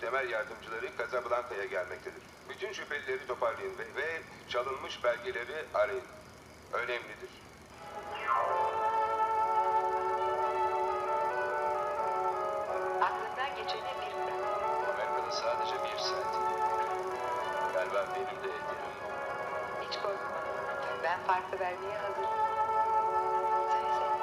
muhtemel yardımcıları Casablanca'ya gelmektedir. Bütün şüphelileri toparlayın ve çalınmış belgeleri arayın. Önemlidir. Aklından geçeni bir bırak. Amerika'da sadece 1 saat. Galiba benim de ederim. Hiç korkma. Ben farkı vermeye hazırım. Söylesene.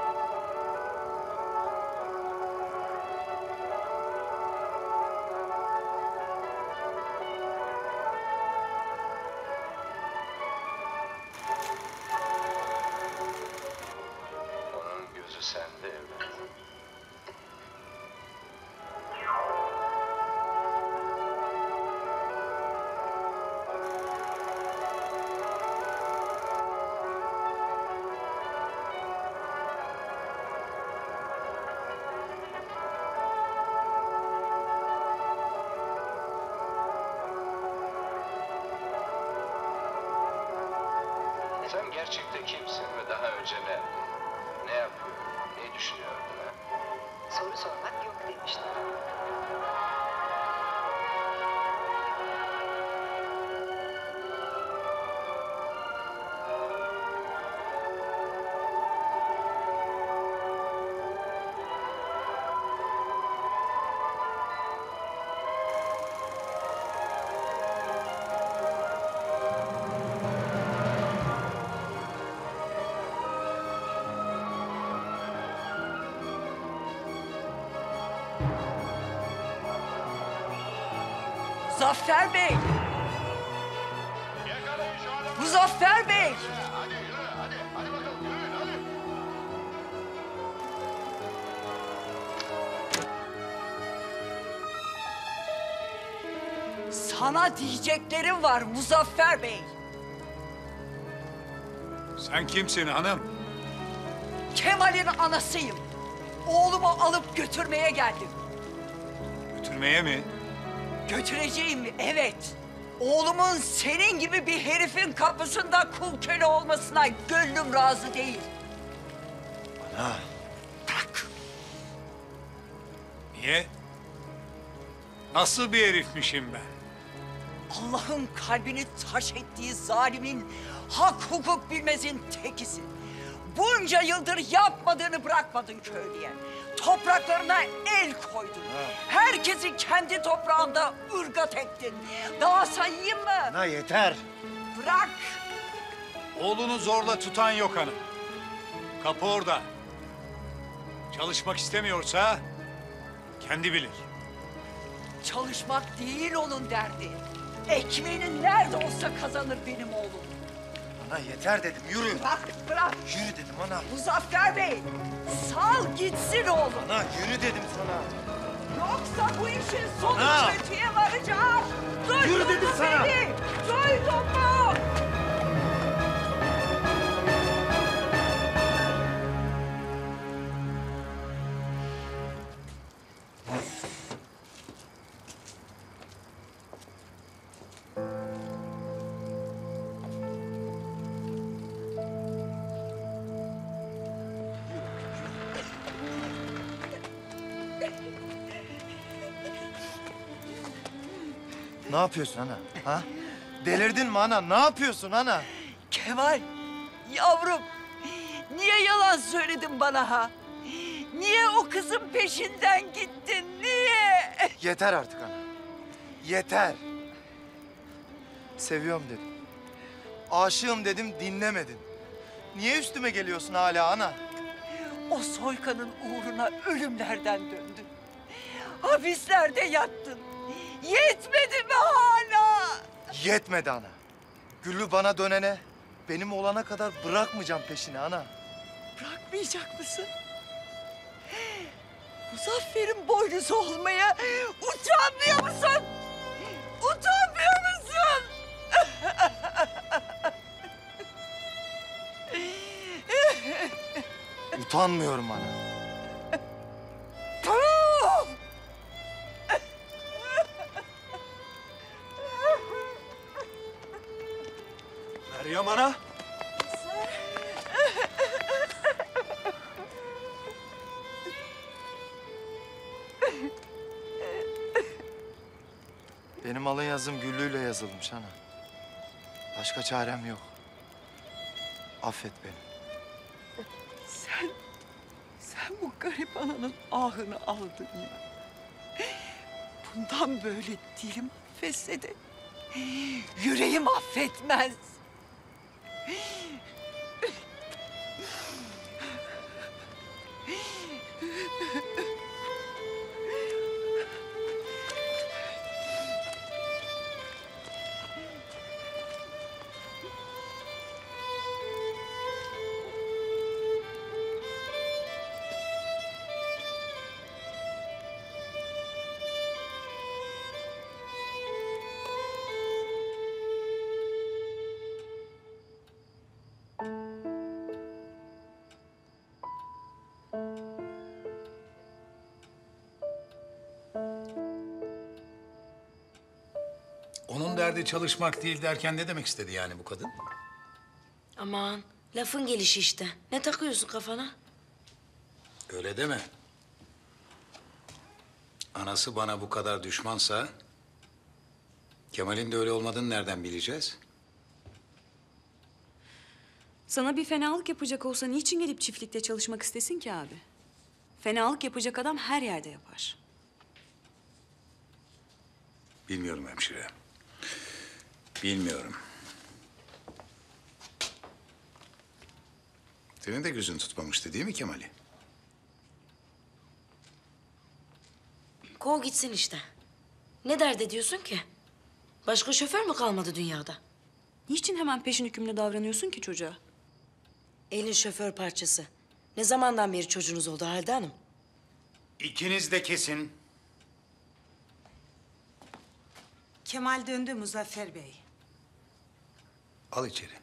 Onun gözü sende evlat. Sen gerçekte kimsin ve daha önce nerede? Ne yapıyordun? Ne düşünüyordun ha? Soru sormak yok demiştim. Muzaffer Bey! Muzaffer Bey! Hadi bakalım yürüyün hadi. Sana diyeceklerim var Muzaffer Bey. Sen kimsin hanım? Kemal'in anasıyım. Oğlumu alıp götürmeye geldim. Götürmeye mi? Götüreceğim, evet. Oğlumun senin gibi bir herifin kapısında kul köle olmasına gönlüm razı değil. Ana. Bırak. Niye? Nasıl bir herifmişim ben? Allah'ın kalbini taş ettiği zalimin, hak hukuk bilmezin tekisin. Bunca yıldır yapmadığını bırakmadın köylüye. Topraklarına el koydun. Herkesi kendi toprağında ırgat ettin. Daha sayayım mı? Ana yeter. Bırak. Oğlunu zorla tutan yok hanım. Kapı orada. Çalışmak istemiyorsa kendi bilir. Çalışmak değil onun derdi. Ekmeğini nerede olsa kazanır benim oğlum. Ana yeter dedim yürü. Bırak, bırak. Yürü dedim ana. Muzaffer Bey, sal gitsin oğlum. Ana yürü dedim sana. Yoksa bu işin sonu Ana! kötüye varacak. Duydun Yürü dedim mu sana! beni? Duydun mu? Ne yapıyorsun ana? Ha? Delirdin mi ana? Ne yapıyorsun ana? Kemal, yavrum, niye yalan söyledin bana ha? Niye o kızın peşinden gittin, niye? Yeter artık ana. Yeter. Seviyorum dedim. Aşığım dedim dinlemedin. Niye üstüme geliyorsun hala ana? O soykanın uğruna ölümlerden döndün. Hapislerde yattın. Yetmedi mi hala? Yetmedi ana. Güllü bana dönene, benim olana kadar bırakmayacağım peşini ana. Bırakmayacak mısın? Muzaffer'in boynuzu olmaya utanmıyor musun? Utanmıyor musun? Utanmıyorum ana. Puh! Meryem ana. Benim alın yazım Güllü'yle yazılmış ana. Başka çarem yok. Affet beni. Sen bu garip ananın ahını aldın ya. Bundan böyle dilim affetse de yüreğim affetmez. Onun derdi çalışmak değil derken ne demek istedi yani bu kadın? Aman lafın gelişi işte. Ne takıyorsun kafana? Öyle deme. Anası bana bu kadar düşmansa... Kemal'in de öyle olmadığını nereden bileceğiz? Sana bir fenalık yapacak olsa niçin gelip çiftlikte çalışmak istesin ki abi? Fenalık yapacak adam her yerde yapar. Bilmiyorum hemşire. Bilmiyorum. Senin de gözün tutmamıştı değil mi Kemal'i? Kov gitsin işte. Ne dert ediyorsun ki? Başka şoför mü kalmadı dünyada? Niçin hemen peşin hükümlü davranıyorsun ki çocuğa? Elin şoför parçası. Ne zamandan beri çocuğunuz oldu Halide Hanım? İkiniz de kesin. Kemal döndü Muzaffer Bey. Al içeri.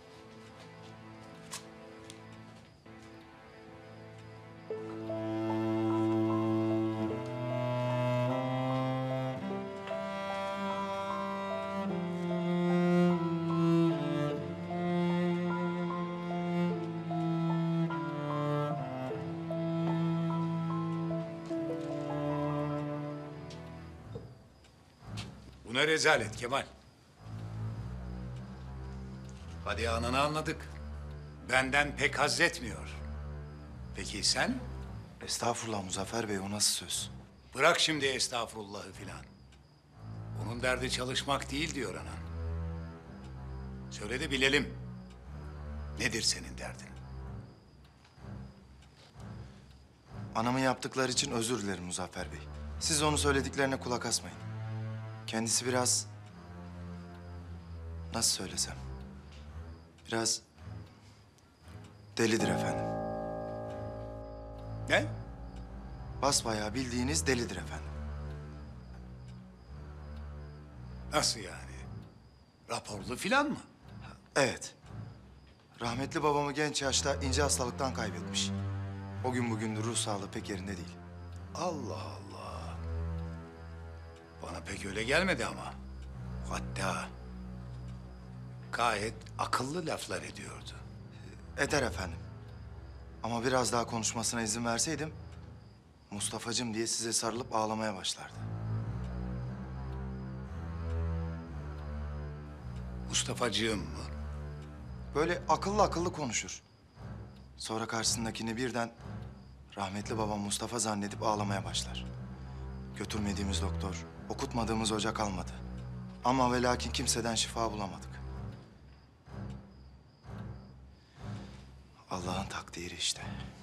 Bu ne rezalet Kemal? Hadi ananı anladık. Benden pek haz etmiyor. Peki sen? Estağfurullah Muzaffer Bey, o nasıl söz? Bırak şimdi estağfurullahı filan. Onun derdi çalışmak değil diyor anan. Söyle de bilelim. Nedir senin derdin? Anamın yaptıkları için özür dilerim Muzaffer Bey. Siz onun söylediklerine kulak asmayın. Kendisi biraz... Nasıl söylesem? Biraz... delidir efendim. Ne? Basbayağı bildiğiniz delidir efendim. Nasıl yani? Raporlu filan mı? Evet. Rahmetli babamı genç yaşta ince hastalıktan kaybetmiş. O gün bugündür ruh sağlığı pek yerinde değil. Allah Allah. Bana pek öyle gelmedi ama. Hatta gayet akıllı laflar ediyordu. Eder efendim. Ama biraz daha konuşmasına izin verseydim... Mustafa'cığım diye size sarılıp ağlamaya başlardı. Mustafa'cığım mı? Böyle akıllı akıllı konuşur. Sonra karşısındakini birden rahmetli babam Mustafa zannedip ağlamaya başlar. Götürmediğimiz doktor, okutmadığımız hoca kalmadı. Ama ve lakin kimseden şifa bulamadık. Allah'ın takdiri işte.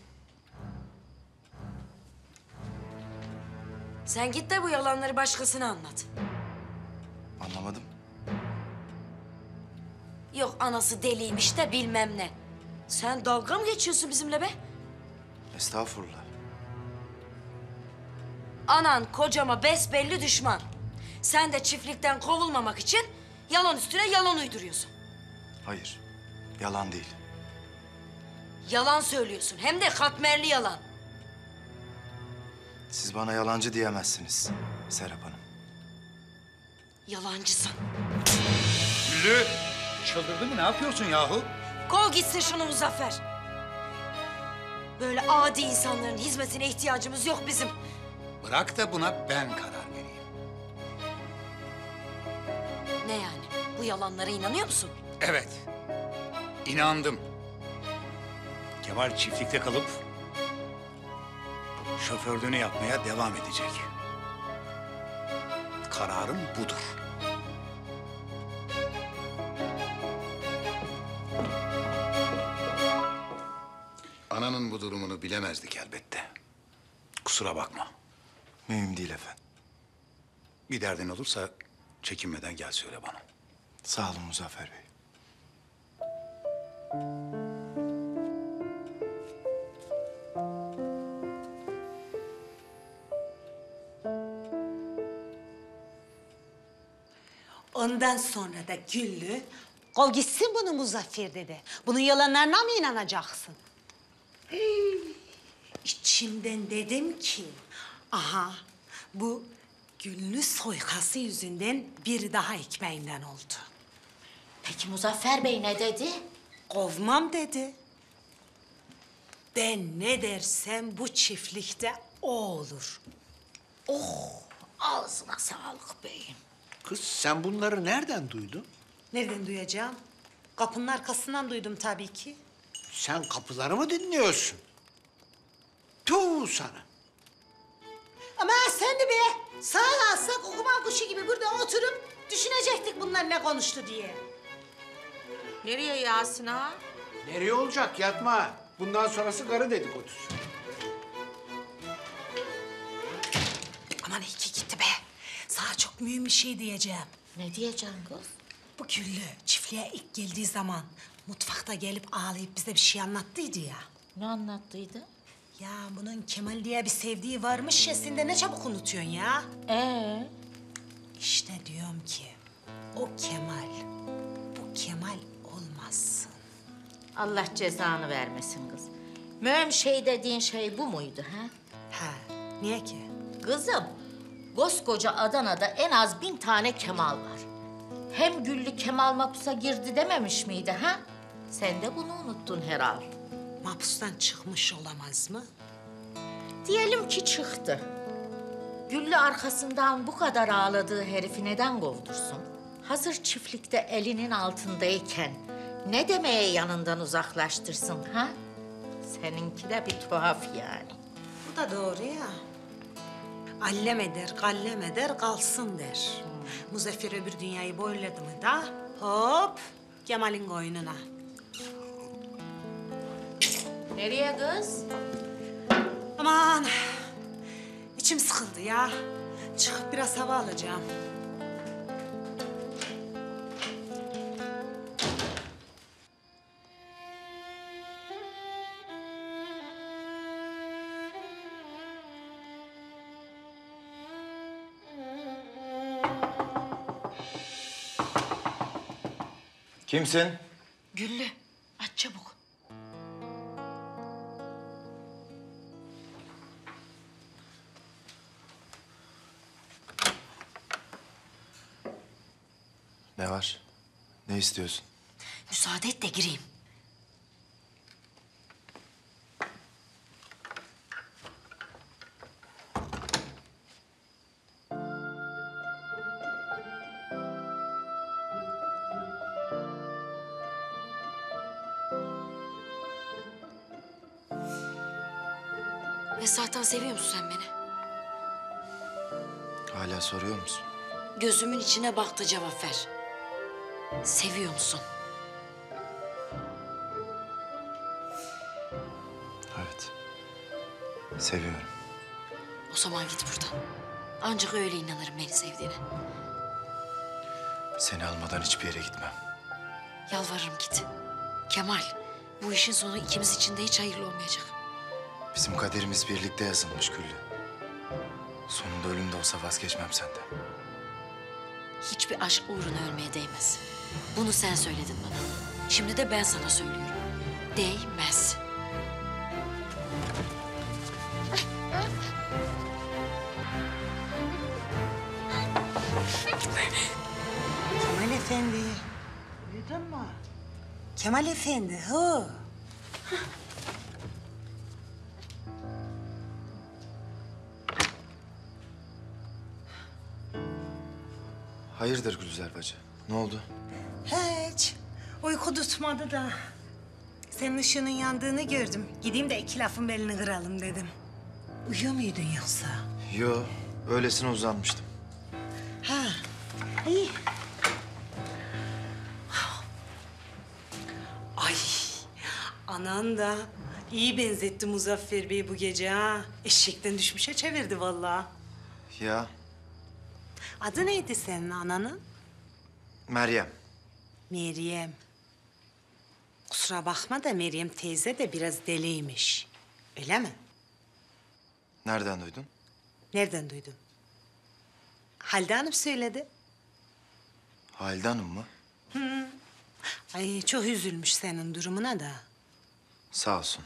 Sen git de bu yalanları başkasına anlat. Anlamadım. Yok anası deliymiş de bilmem ne. Sen dalga mı geçiyorsun bizimle be? Estağfurullah. Anan kocama besbelli düşman. Sen de çiftlikten kovulmamak için yalan üstüne yalan uyduruyorsun. Hayır, yalan değil. Yalan söylüyorsun hem de katmerli yalan. Siz bana yalancı diyemezsiniz Serap Hanım. Yalancısın. Güllü! Çıldırdın mı? Ne yapıyorsun yahu? Kov gitsin şunu Muzaffer. Böyle adi insanların hizmetine ihtiyacımız yok bizim. Bırak da buna ben karar vereyim. Ne yani? Bu yalanlara inanıyor musun? Evet. İnandım. Kemal çiftlikte kalıp şoförlüğünü yapmaya devam edecek. Kararım budur. Ananın bu durumunu bilemezdik elbette. Kusura bakma. Mühim değil efendim. Bir derdin olursa çekinmeden gel söyle bana. Sağ olun Muzaffer Bey. Ondan sonra da Güllü, kov gitsin bunu Muzaffer dedi. Bunun yalanlarına mı inanacaksın? İçimden dedim ki, aha bu Güllü soykası yüzünden bir daha ekmeğinden oldu. Peki Muzaffer Bey ne dedi? Kovmam dedi. Ben ne dersem bu çiftlikte o olur. Oh, ağzına sağlık beyim. Kız sen bunları nereden duydun? Nereden duyacağım? Kapının arkasından duydum tabii ki. Sen kapıları mı dinliyorsun? Tuh sana. Ama sen de be, sağa alsak okuman kuşu gibi burada oturup düşünecektik bunlar ne konuştu diye. Nereye Yasin ağa? Nereye olacak yatma. Bundan sonrası karı dedikodusu. Aman iyi ki gitti be. Sana çok mühim bir şey diyeceğim. Ne diyeceksin kız? Bu Güllü çiftliğe ilk geldiği zaman mutfakta gelip ağlayıp bize bir şey anlattıydı ya. Ne anlattıydı? Ya bunun Kemal diye bir sevdiği varmış ya, sen de ne çabuk unutuyorsun ya. İşte diyorum ki o Kemal, bu Kemal olmazsın. Allah cezanı vermesin kız. Mühim şey dediğin şey bu muydu ha? Ha, niye ki? Kızım, koskoca Adana'da en az 1000 tane Kemal var. Hem Güllü Kemal mapusa girdi dememiş miydi ha? Sen de bunu unuttun herhal. Mahpustan çıkmış olamaz mı? Diyelim ki çıktı. Güllü arkasından bu kadar ağladığı herifi neden kovdursun? Hazır çiftlikte elinin altındayken ne demeye yanından uzaklaştırsın ha? Seninki de bir tuhaf yani. Bu da doğru ya. Allem eder, kallem eder, kalsın der. Muzaffer öbür dünyayı boyladı mı da hop Kemal'in koynuna. Nereye kız? Aman içim sıkıldı ya. Çıkıp biraz hava alacağım. Kimsin? Güllü, aç çabuk. Ne var? Ne istiyorsun? Müsaade et de gireyim. Esra'tan seviyor musun sen beni? Hala soruyor musun? Gözümün içine bak da cevap ver. Seviyor musun? Evet. Seviyorum. O zaman git buradan. Ancak öyle inanırım beni sevdiğine. Seni almadan hiçbir yere gitmem. Yalvarırım git. Kemal, bu işin sonu ikimiz için de hiç hayırlı olmayacak. Bizim kaderimiz birlikte yazılmış Güllü. Sonunda ölüm de olsa vazgeçmem senden. Hiçbir aşk uğruna ölmeye değmez. Bunu sen söyledin bana. Şimdi de ben sana söylüyorum. Değmez. Kemal Efendi. Duydun mu? Kemal Efendi, hu. Hayırdır Gülizar bacı? Ne oldu? Hiç. Uyku tutmadı da. Senin ışığının yandığını gördüm. Gideyim de iki lafın belini kıralım dedim. Uyuyor muydun yoksa? Yo, öylesine uzanmıştım. Ha, iyi. Ay, anan da iyi benzetti Muzaffer Bey bu gece ha. Eşekten düşmüşe çevirdi vallahi. Ya, Adı neydi senin ananın? Meryem. Meryem. Kusura bakma da Meryem teyze de biraz deliymiş. Öyle mi? Nereden duydun? Nereden duydun? Halide Hanım söyledi. Halide Hanım mı? Ay çok üzülmüş senin durumuna da. Sağ olsun.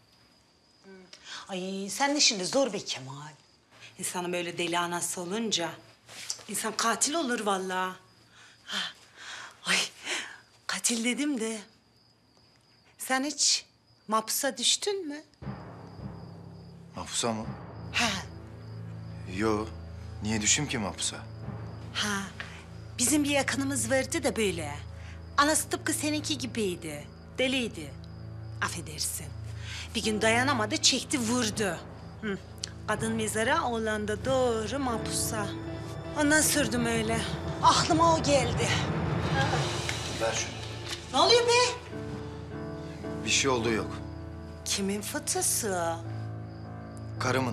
Ay senin işin de zor be Kemal. İnsanın böyle deli anası olunca insan katil olur vallahi. Ha, ay katil dedim de sen hiç mahpusa düştün mü? Mahpusa mı? Ha, Yo, niye düşeyim ki mahpusa? ha. Bizim bir yakınımız vardı da böyle. Anası tıpkı seninki gibiydi. Deliydi. Affedersin. Bir gün dayanamadı, çekti vurdu. Hı. Kadın mezara, oğlan da doğru mahpusa. Ondan sürdüm öyle. Aklıma o geldi. Ver şunu. Ne oluyor be? Bir şey olduğu yok. Kimin fıtısı? Karımın.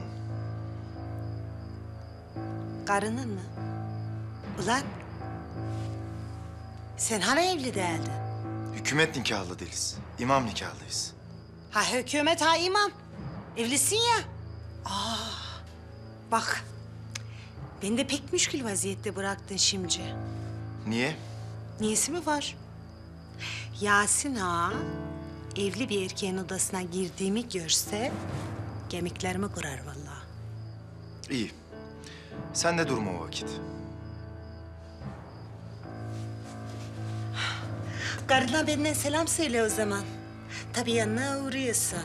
Karının mı? Ulan sen hani evli değildin? Hükümet nikahlı değiliz. İmam nikahlıyız. Ha hükümet ha imam. Evlisin ya. Bak beni de pek müşkül vaziyette bıraktın şimdi. Niye? Niyesi mi var? Yasin ağa evli bir erkeğin odasına girdiğimi görse kemiklerimi kırar vallahi. İyi. Sen de durma o vakit. Karına benden selam söyle o zaman. Tabii yanına uğruyorsun.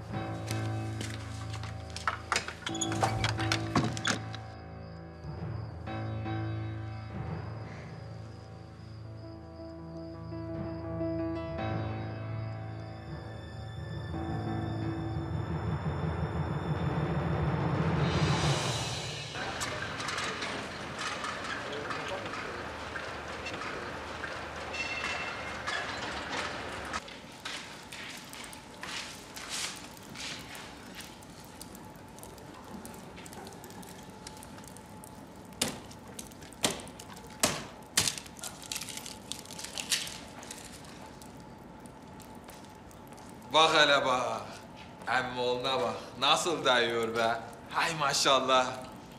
Bak hele bak. Emmoğluna bak. Nasıl dayıyor be. Hay maşallah.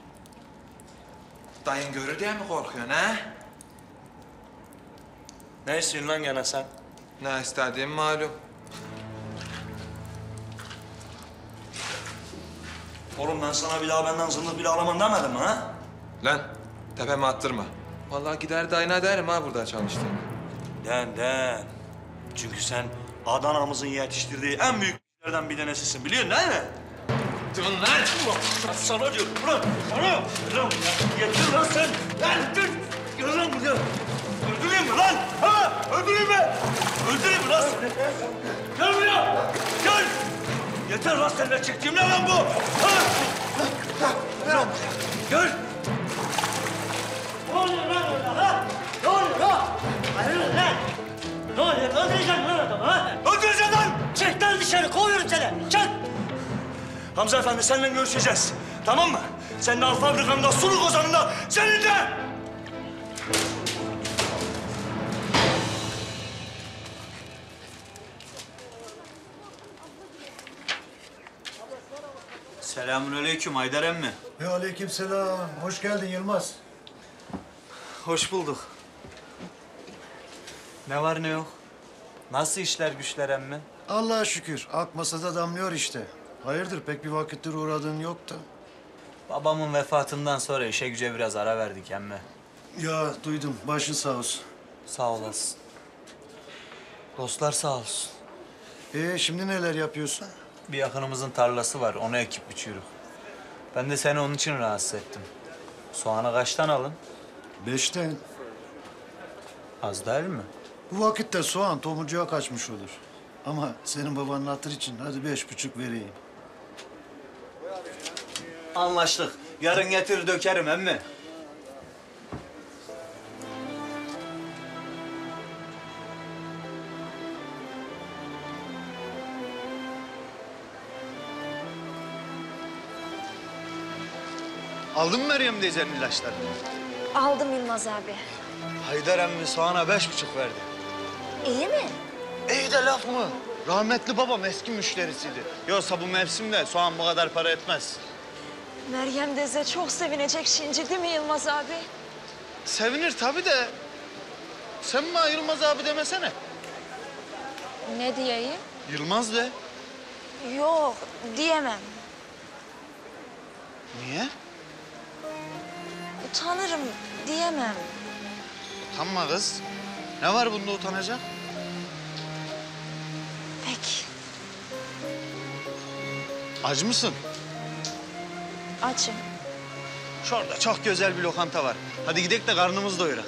Dayın görür diye mi korkuyorsun ha? Ne istiyorsun lan gene sen? Ne istediğim malum. Oğlum ben sana bir daha benden zıllık bile alamam demedim mi ha? Lan tepeme attırma. Vallahi gider dayına derim ha burada çalıştığını. Den. Çünkü sen Adana'mızın yetiştirdiği en büyük ***lerden bir tanesisin biliyorsun değil mi? Dur lan! Ben sana diyorum ulan sana! Gel lan buraya, yeter lan sen! Lan dur! Gel lan buraya! Öldüreyim mi lan? Ha? Öldüreyim mi? Öldüreyim mi lan seni? Gel buraya! Gel! Yeter lan seninle çektiğim ne lan bu? Ha? Gel lan buraya! Gel! Ne oluyor lan orada ha? Ne oluyor lan? Hayırdır lan? Ne oluyor? Öldüreceksin lan adamı ha? Öldüreceksin lan! Çık lan dışarı, kovuyorum seni! Çık! Hamza Efendi seninle görüşeceğiz. Tamam mı? Senin al fabrikanda, suluk ozanında, senin de! Selamünaleyküm Haydar emmi. Ve aleykümselam. Hoş geldin Yılmaz. Hoş bulduk. Ne var ne yok? Nasıl işler güçler emmi? Allah'a şükür. Ak masada damlıyor işte. Hayırdır pek bir vakittir uğradığın yok da. Babamın vefatından sonra işe güce biraz ara verdik emmi. Ya duydum. Başın sağ olsun. Sağ olasın. Dostlar sağ olsun. Şimdi neler yapıyorsun? Bir yakınımızın tarlası var, onu ekip biçiyoruz. Ben de seni onun için rahatsız ettim. Soğanı kaçtan alın? 5'ten. Az değil mi? Bu vakitte soğan tomurcuğa kaçmış olur. Ama senin babanın hatır için hadi 5,5 vereyim. Anlaştık. Yarın getir dökerim emmi. Aldın mı Meryem teyzenin ilaçlarını? Aldım Yılmaz abi. Haydar emmi soğana 5,5 verdi. İyi mi? İyi de laf mı? Rahmetli babam eski müşterisiydi. Yoksa bu mevsimde soğan bu kadar para etmez. Meryem teyze çok sevinecek şimdi değil mi Yılmaz abi? Sevinir tabii de... Sen bana Yılmaz abi demesene. Ne diyeyim? Yılmaz de. Yok diyemem. Niye? Utanırım diyemem. Utanma kız. Ne var bunda utanacak? Peki. Aç mısın? Açım. Şurada çok güzel bir lokanta var. Hadi gidelim de karnımızı doyurak.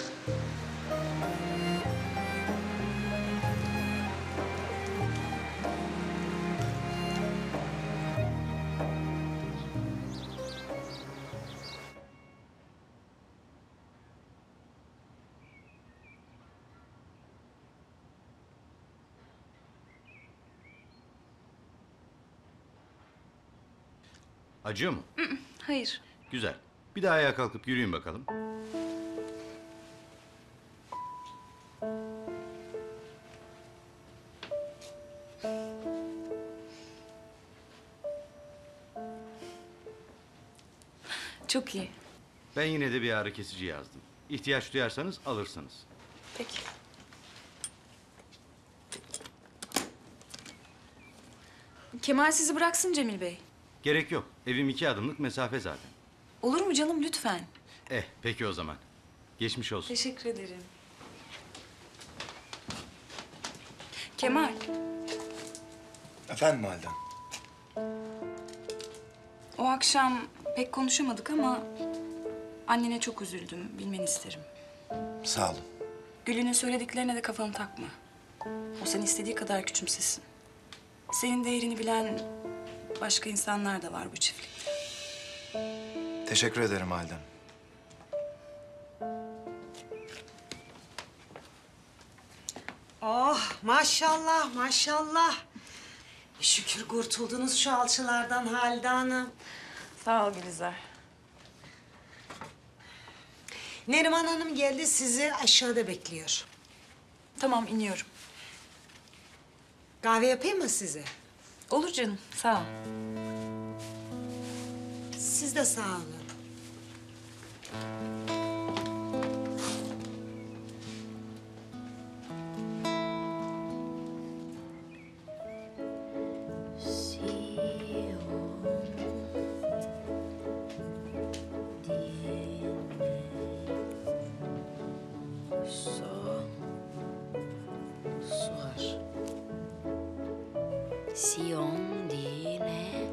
Acıyor mu? Hayır. Güzel. Bir daha ayağa kalkıp yürüyün bakalım. Çok iyi. Ben yine de bir ağrı kesici yazdım. İhtiyaç duyarsanız alırsınız. Peki. Kemal sizi bıraksın Cemil Bey. Gerek yok. Evim 2 adımlık mesafe zaten. Olur mu canım lütfen? Peki o zaman. Geçmiş olsun. Teşekkür ederim. Kemal, Efendim Halide? o akşam pek konuşamadık ama annene çok üzüldüm. Bilmeni isterim. Sağ olun. Gül'ünün söylediklerine de kafanı takma. O seni istediği kadar küçümsesin. Senin değerini bilen başka insanlar da var bu çiftlikte. Teşekkür ederim Halidem. Oh maşallah maşallah. Şükür kurtuldunuz şu alçılardan Halide Hanım. Sağ ol Gülizar. Neriman Hanım geldi sizi aşağıda bekliyor. Tamam iniyorum. Kahve yapayım mı size? Olur canım sağ ol. Siz de sağ olun. Sion dine.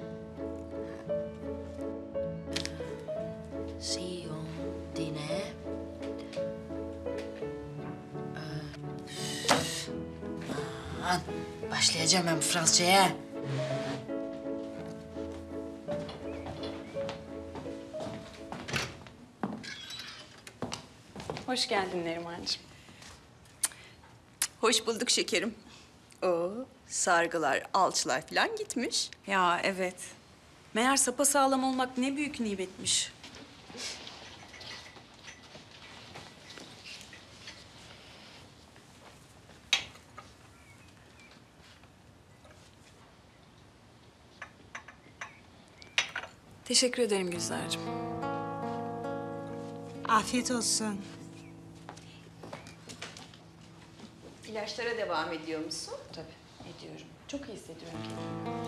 Sion dine. Aman başlayacağım ben Fransızcaya. Hoş geldin Nerimancığım. Hoş bulduk şekerim. Oo, sargılar, alçılar falan gitmiş. Ya evet. Meğer sapasağlam olmak ne büyük nimetmiş. Teşekkür ederim Gülizar'cığım. Afiyet olsun. İlaçlara devam ediyor musun? Tabii ediyorum. Çok iyi hissediyorum kendimi.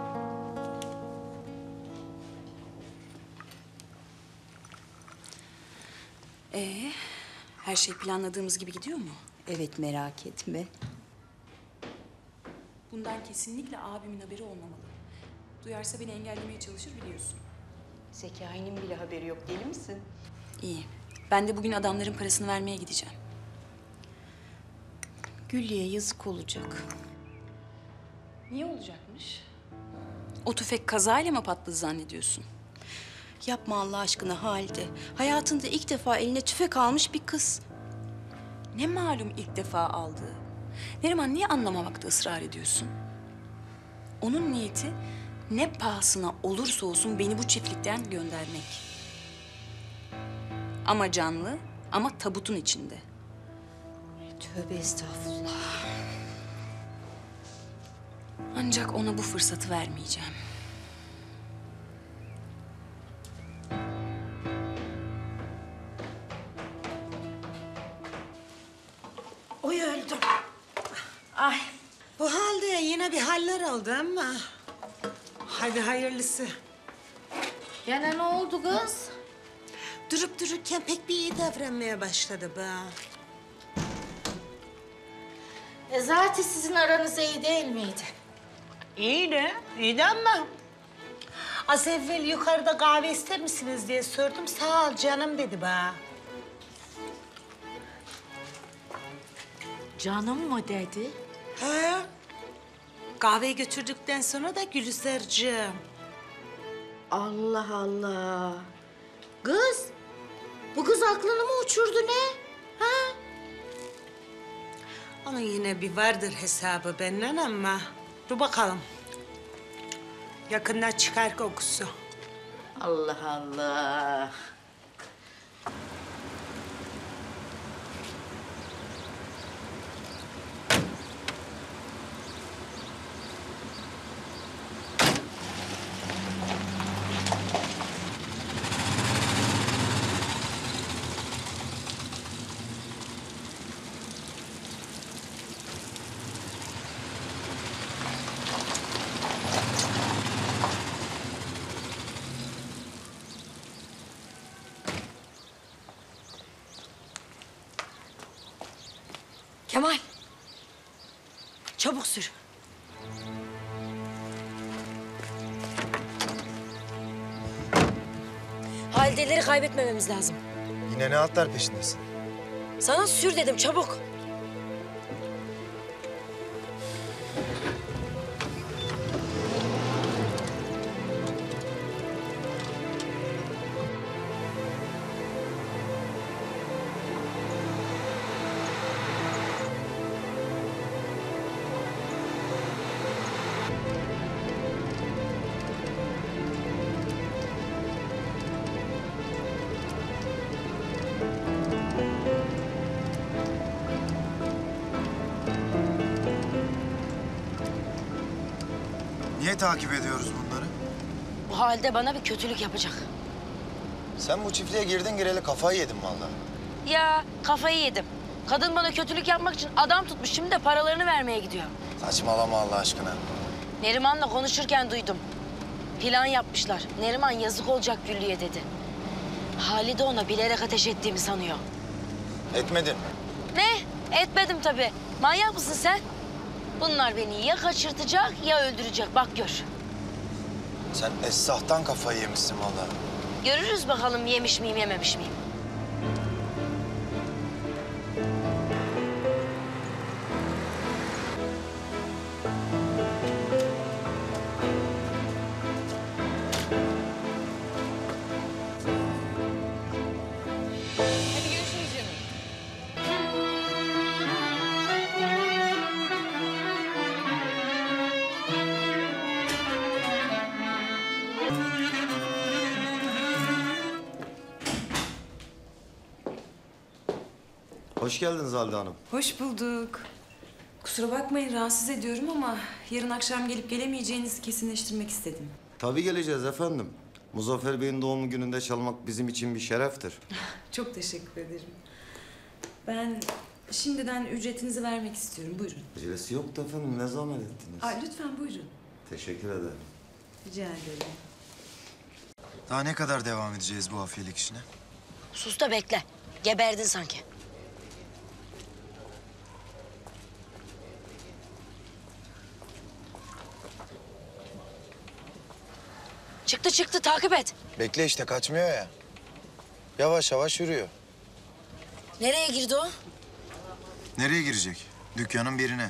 Her şey planladığımız gibi gidiyor mu? Evet, merak etme. Bundan kesinlikle abimin haberi olmamalı. Duyarsa beni engellemeye çalışır biliyorsun. Zekai'nin bile haberi yok, deli misin? İyi. Ben de bugün adamların parasını vermeye gideceğim. Güllü'ye yazık olacak. Niye olacakmış? O tüfek kazayla mı patladı zannediyorsun? Yapma Allah aşkına Halide. Hayatında ilk defa eline tüfek almış bir kız. Ne malum ilk defa aldığı. Neriman niye anlamamakta ısrar ediyorsun? Onun niyeti ne pahasına olursa olsun beni bu çiftlikten göndermek. Ama canlı, ama tabutun içinde. Tövbe estağfurullah. Ancak ona bu fırsatı vermeyeceğim. Oy öldüm. Ay. Bu halde yine bir haller oldu ama. Hadi hayırlısı. Gene ne oldu kız? Durup dururken pek bir iyi davranmaya başladı be. Zaten sizin aranız iyi değil miydi? İyiydi, iyiydi ama. Az evvel yukarıda kahve ister misiniz diye sordum. Sağ ol canım dedi be. Canım mı dedi? He. Kahveyi götürdükten sonra da Gülizar'cığım. Allah Allah. Kız, bu kız aklını mı uçurdu ne? Ha? Onun yine bir vardır hesabı benden ama. Dur bakalım. Yakında çıkar kokusu. Allah Allah. Kemal. Çabuk sür. Halideleri kaybetmememiz lazım. Yine ne atlar peşindesin? Sana sür dedim, çabuk. Niye takip ediyoruz bunları? Bu halde bana bir kötülük yapacak. Sen bu çiftliğe girdin gireli kafayı yedin vallahi. Ya kafayı yedim. Kadın bana kötülük yapmak için adam tutmuş, şimdi de paralarını vermeye gidiyor. Saçmalama Allah aşkına. Neriman'la konuşurken duydum. Plan yapmışlar. Neriman yazık olacak Güllü'ye dedi. Halide ona bilerek ateş ettiğimi sanıyor. Etmedin. Ne? Etmedim tabii. Manyak mısın sen? Bunlar beni ya kaçırtacak ya öldürecek. Bak gör. Sen Esrah'tan kafayı yemişsin vallahi. Görürüz bakalım yemiş miyim yememiş miyim. Hadi görüşürüz canım. Hoş geldiniz Halide Hanım. Hoş bulduk. Kusura bakmayın rahatsız ediyorum ama yarın akşam gelip gelemeyeceğinizi kesinleştirmek istedim. Tabii geleceğiz efendim. Muzaffer Bey'in doğum gününde çalmak bizim için bir şereftir. Çok teşekkür ederim. Ben şimdiden ücretinizi vermek istiyorum. Buyurun. Acelesi yoktu efendim. Ne zahmet ettiniz? Lütfen buyurun. Teşekkür ederim. Rica ederim. Daha ne kadar devam edeceğiz bu hafiyelik işine? Sus da bekle. Geberdin sanki. Çıktı takip et. Bekle işte kaçmıyor ya. Yavaş yavaş yürüyor. Nereye girdi o? Nereye girecek? Dükkanın birine.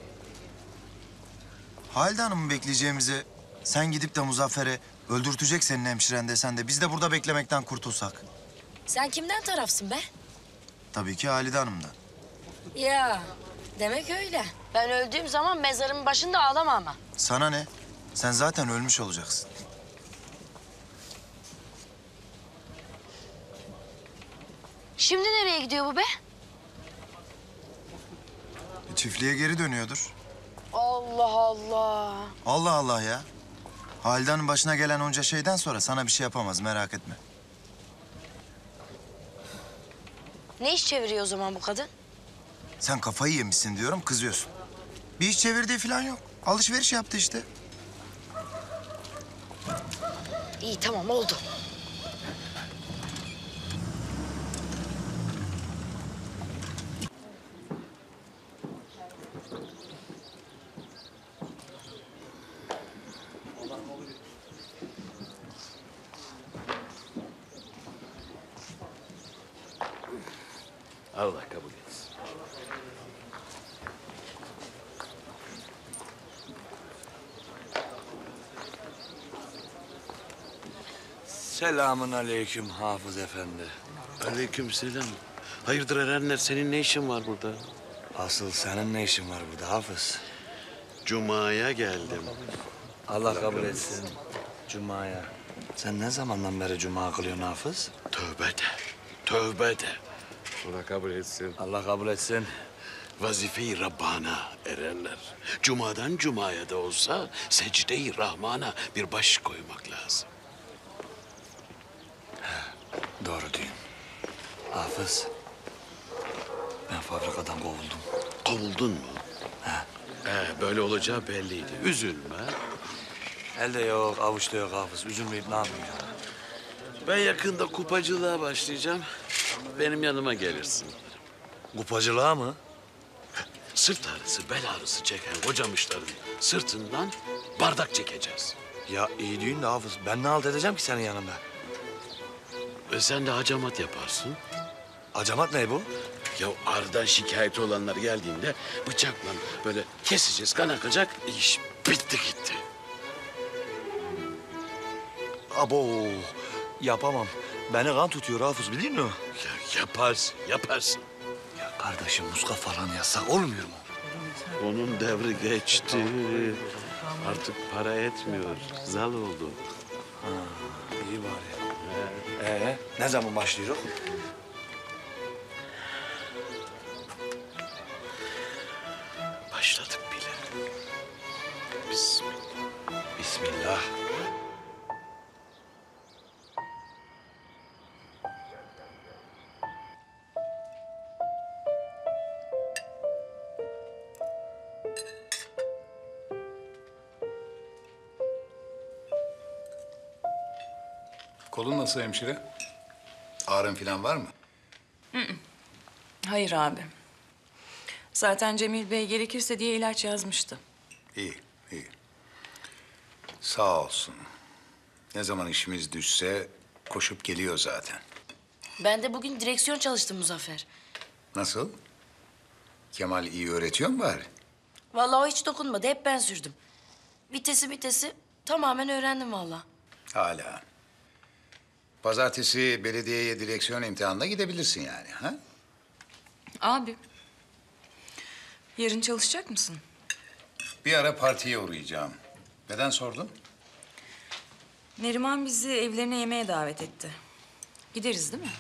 Halide Hanım'ı bekleyeceğimize sen gidip de Muzaffer'e öldürtecek senin hemşiren desen de biz de burada beklemekten kurtulsak. Sen kimden tarafsın be? Tabii ki Halide Hanım'dan. Ya demek öyle. Ben öldüğüm zaman mezarımın başında ağlama ama. Sana ne? Sen zaten ölmüş olacaksın. Şimdi nereye gidiyor bu be? Çiftliğe geri dönüyordur. Allah Allah. Allah Allah ya. Halide Hanım başına gelen onca şeyden sonra sana bir şey yapamaz, merak etme. Ne iş çeviriyor o zaman bu kadın? Sen kafayı yemişsin diyorum, kızıyorsun. Bir iş çevirdiği falan yok. Alışveriş yaptı işte. İyi tamam oldu. Allah kabul etsin. Selamun aleyküm Hafız Efendi. Aleykümselam. Hayırdır Erenler, senin ne işin var burada? Asıl senin ne işin var burada Hafız? Cuma'ya geldim. Allah kabul etsin. Cuma'ya. Sen ne zamandan beri cuma kılıyorsun Hafız? Tövbe de, tövbe de. Allah kabul etsin. Allah kabul etsin. Vazife-i Rabbana Erenler. Cuma'dan Cuma'ya da olsa secde-i Rahman'a bir baş koymak lazım. Doğru diyorsun. Hafız, ben fabrikadan kovuldum. Kovuldun mu? Böyle olacağı belliydi. Üzülme. Elde yok, avuçta yok Hafız. Üzülmeyip ne yapayım ya? Ben yakında kupacılığa başlayacağım. Benim yanıma gelirsin. Kupacılığa mı? Sırt ağrısı, bel ağrısı çeken kocamışların sırtından bardak çekeceğiz. Ya iyi düğün de Hafız. Ben ne halt edeceğim ki senin yanında? Sen de hacamat yaparsın. Hacamat ne bu? Ya ağrıdan şikayeti olanlar geldiğinde bıçakla böyle keseceğiz, kan akacak. İş bitti gitti. Abo, yapamam. Beni kan tutuyor Hafız, biliyor musun? Ya yaparsın, yaparsın. Ya kardeşim muska falan yazsak olmuyor mu? Onun devri geçti. Artık para etmiyor. Zal oldu. Ha, iyi bari. Ne zaman başlıyor? Başladık bile. Bismillah. Bismillah. Kolun nasıl hemşire? Ağrın falan var mı? Hayır abi. Zaten Cemil Bey gerekirse diye ilaç yazmıştı. İyi, iyi. Sağ olsun. Ne zaman işimiz düşse koşup geliyor zaten. Ben de bugün direksiyon çalıştım Muzaffer. Nasıl? Kemal iyi öğretiyor mu bari? Vallahi o hiç dokunmadı. Hep ben sürdüm. Vitesi tamamen öğrendim vallahi. Hala. Pazartesi belediyeye direksiyon imtihanına gidebilirsin yani, ha? Abi. Yarın çalışacak mısın? Bir ara partiye uğrayacağım. Neden sordun? Neriman bizi evlerine yemeğe davet etti. Gideriz değil mi?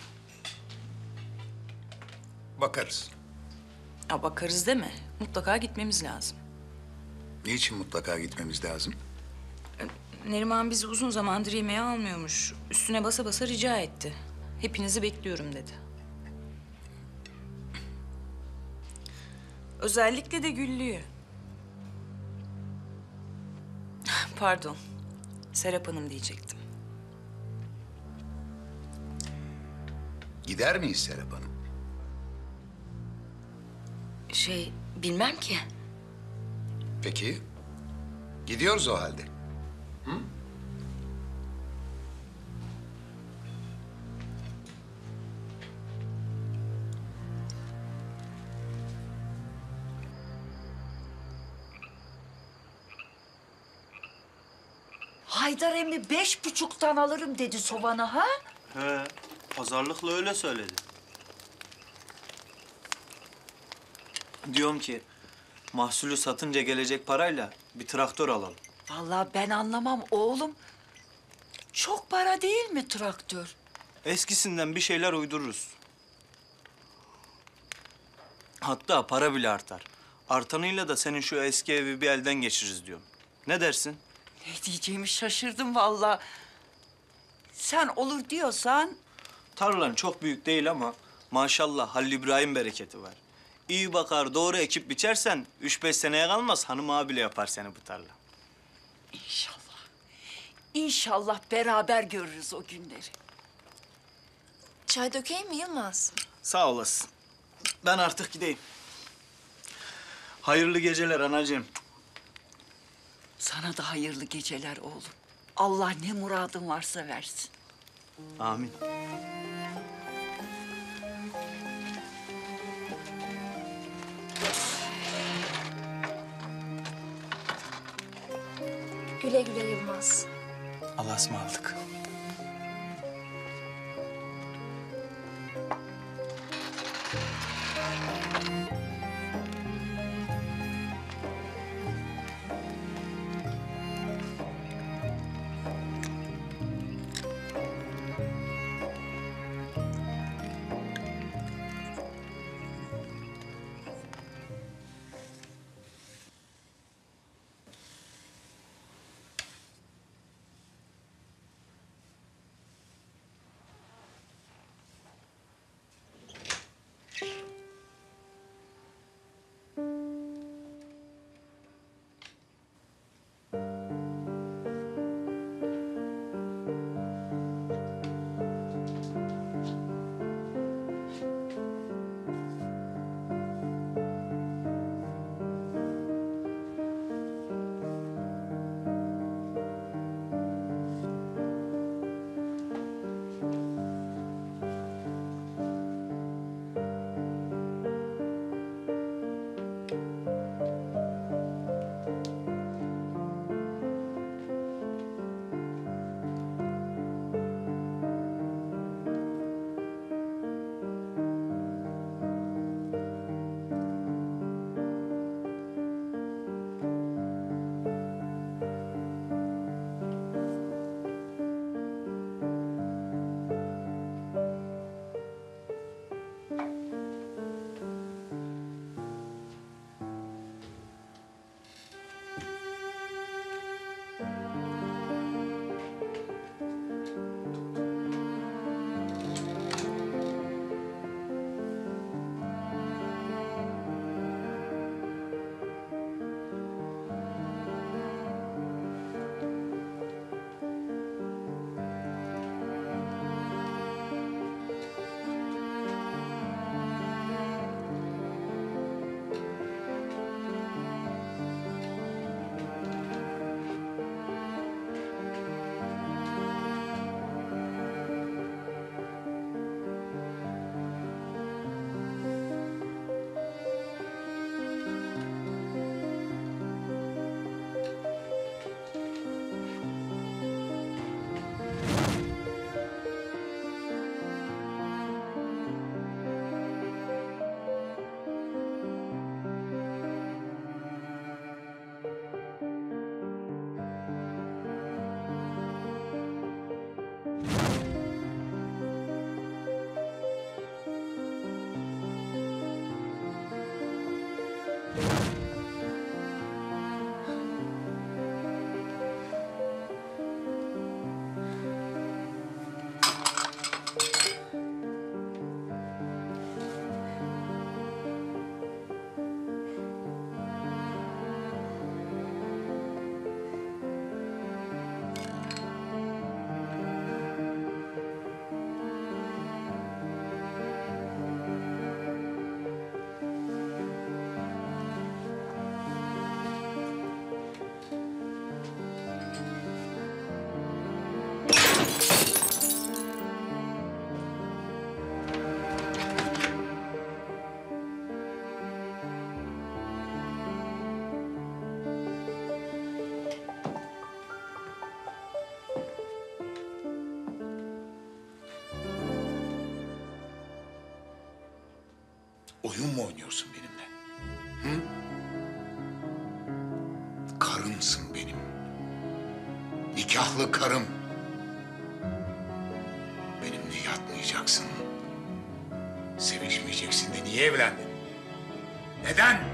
Bakarız. Ya bakarız deme. Mutlaka gitmemiz lazım. Niçin mutlaka gitmemiz lazım? Neriman bizi uzun zamandır yemeğe almıyormuş. Üstüne basa basa rica etti. Hepinizi bekliyorum dedi. Özellikle de Güllü'yü. Pardon. Serap Hanım diyecektim. Gider miyiz Serap Hanım? Bilmem ki. Peki. Gidiyoruz o halde. Hı? Haydar emmi 5,5'tan alırım dedi sobana ha? He, pazarlıkla öyle söyledi. Diyorum ki, mahsulü satınca gelecek parayla bir traktör alalım. Vallahi ben anlamam oğlum. Çok para değil mi traktör? Eskisinden bir şeyler uydururuz. Hatta para bile artar. Artanıyla da senin şu eski evi bir elden geçiririz diyorum. Ne dersin? Ne diyeceğimi şaşırdım vallahi. Sen olur diyorsan... Tarlan çok büyük değil ama maşallah Halil İbrahim bereketi var. İyi bakar, doğru ekip biçersen 3-5 seneye kalmaz hanım ağa bile yapar seni bu tarla. İnşallah. İnşallah beraber görürüz o günleri. Çay dökeyim mi Yılmaz? Sağ olasın. Ben artık gideyim. Hayırlı geceler anacığım. Sana da hayırlı geceler oğlum. Allah ne muradın varsa versin. Amin. Güle güle Yılmaz. Allah'a ısmarladık. Oyun mu oynuyorsun benimle? Hı? Karımsın benim. Nikahlı karım. Benimle yatmayacaksın. Sevişmeyeceksin de niye evlendin? Neden?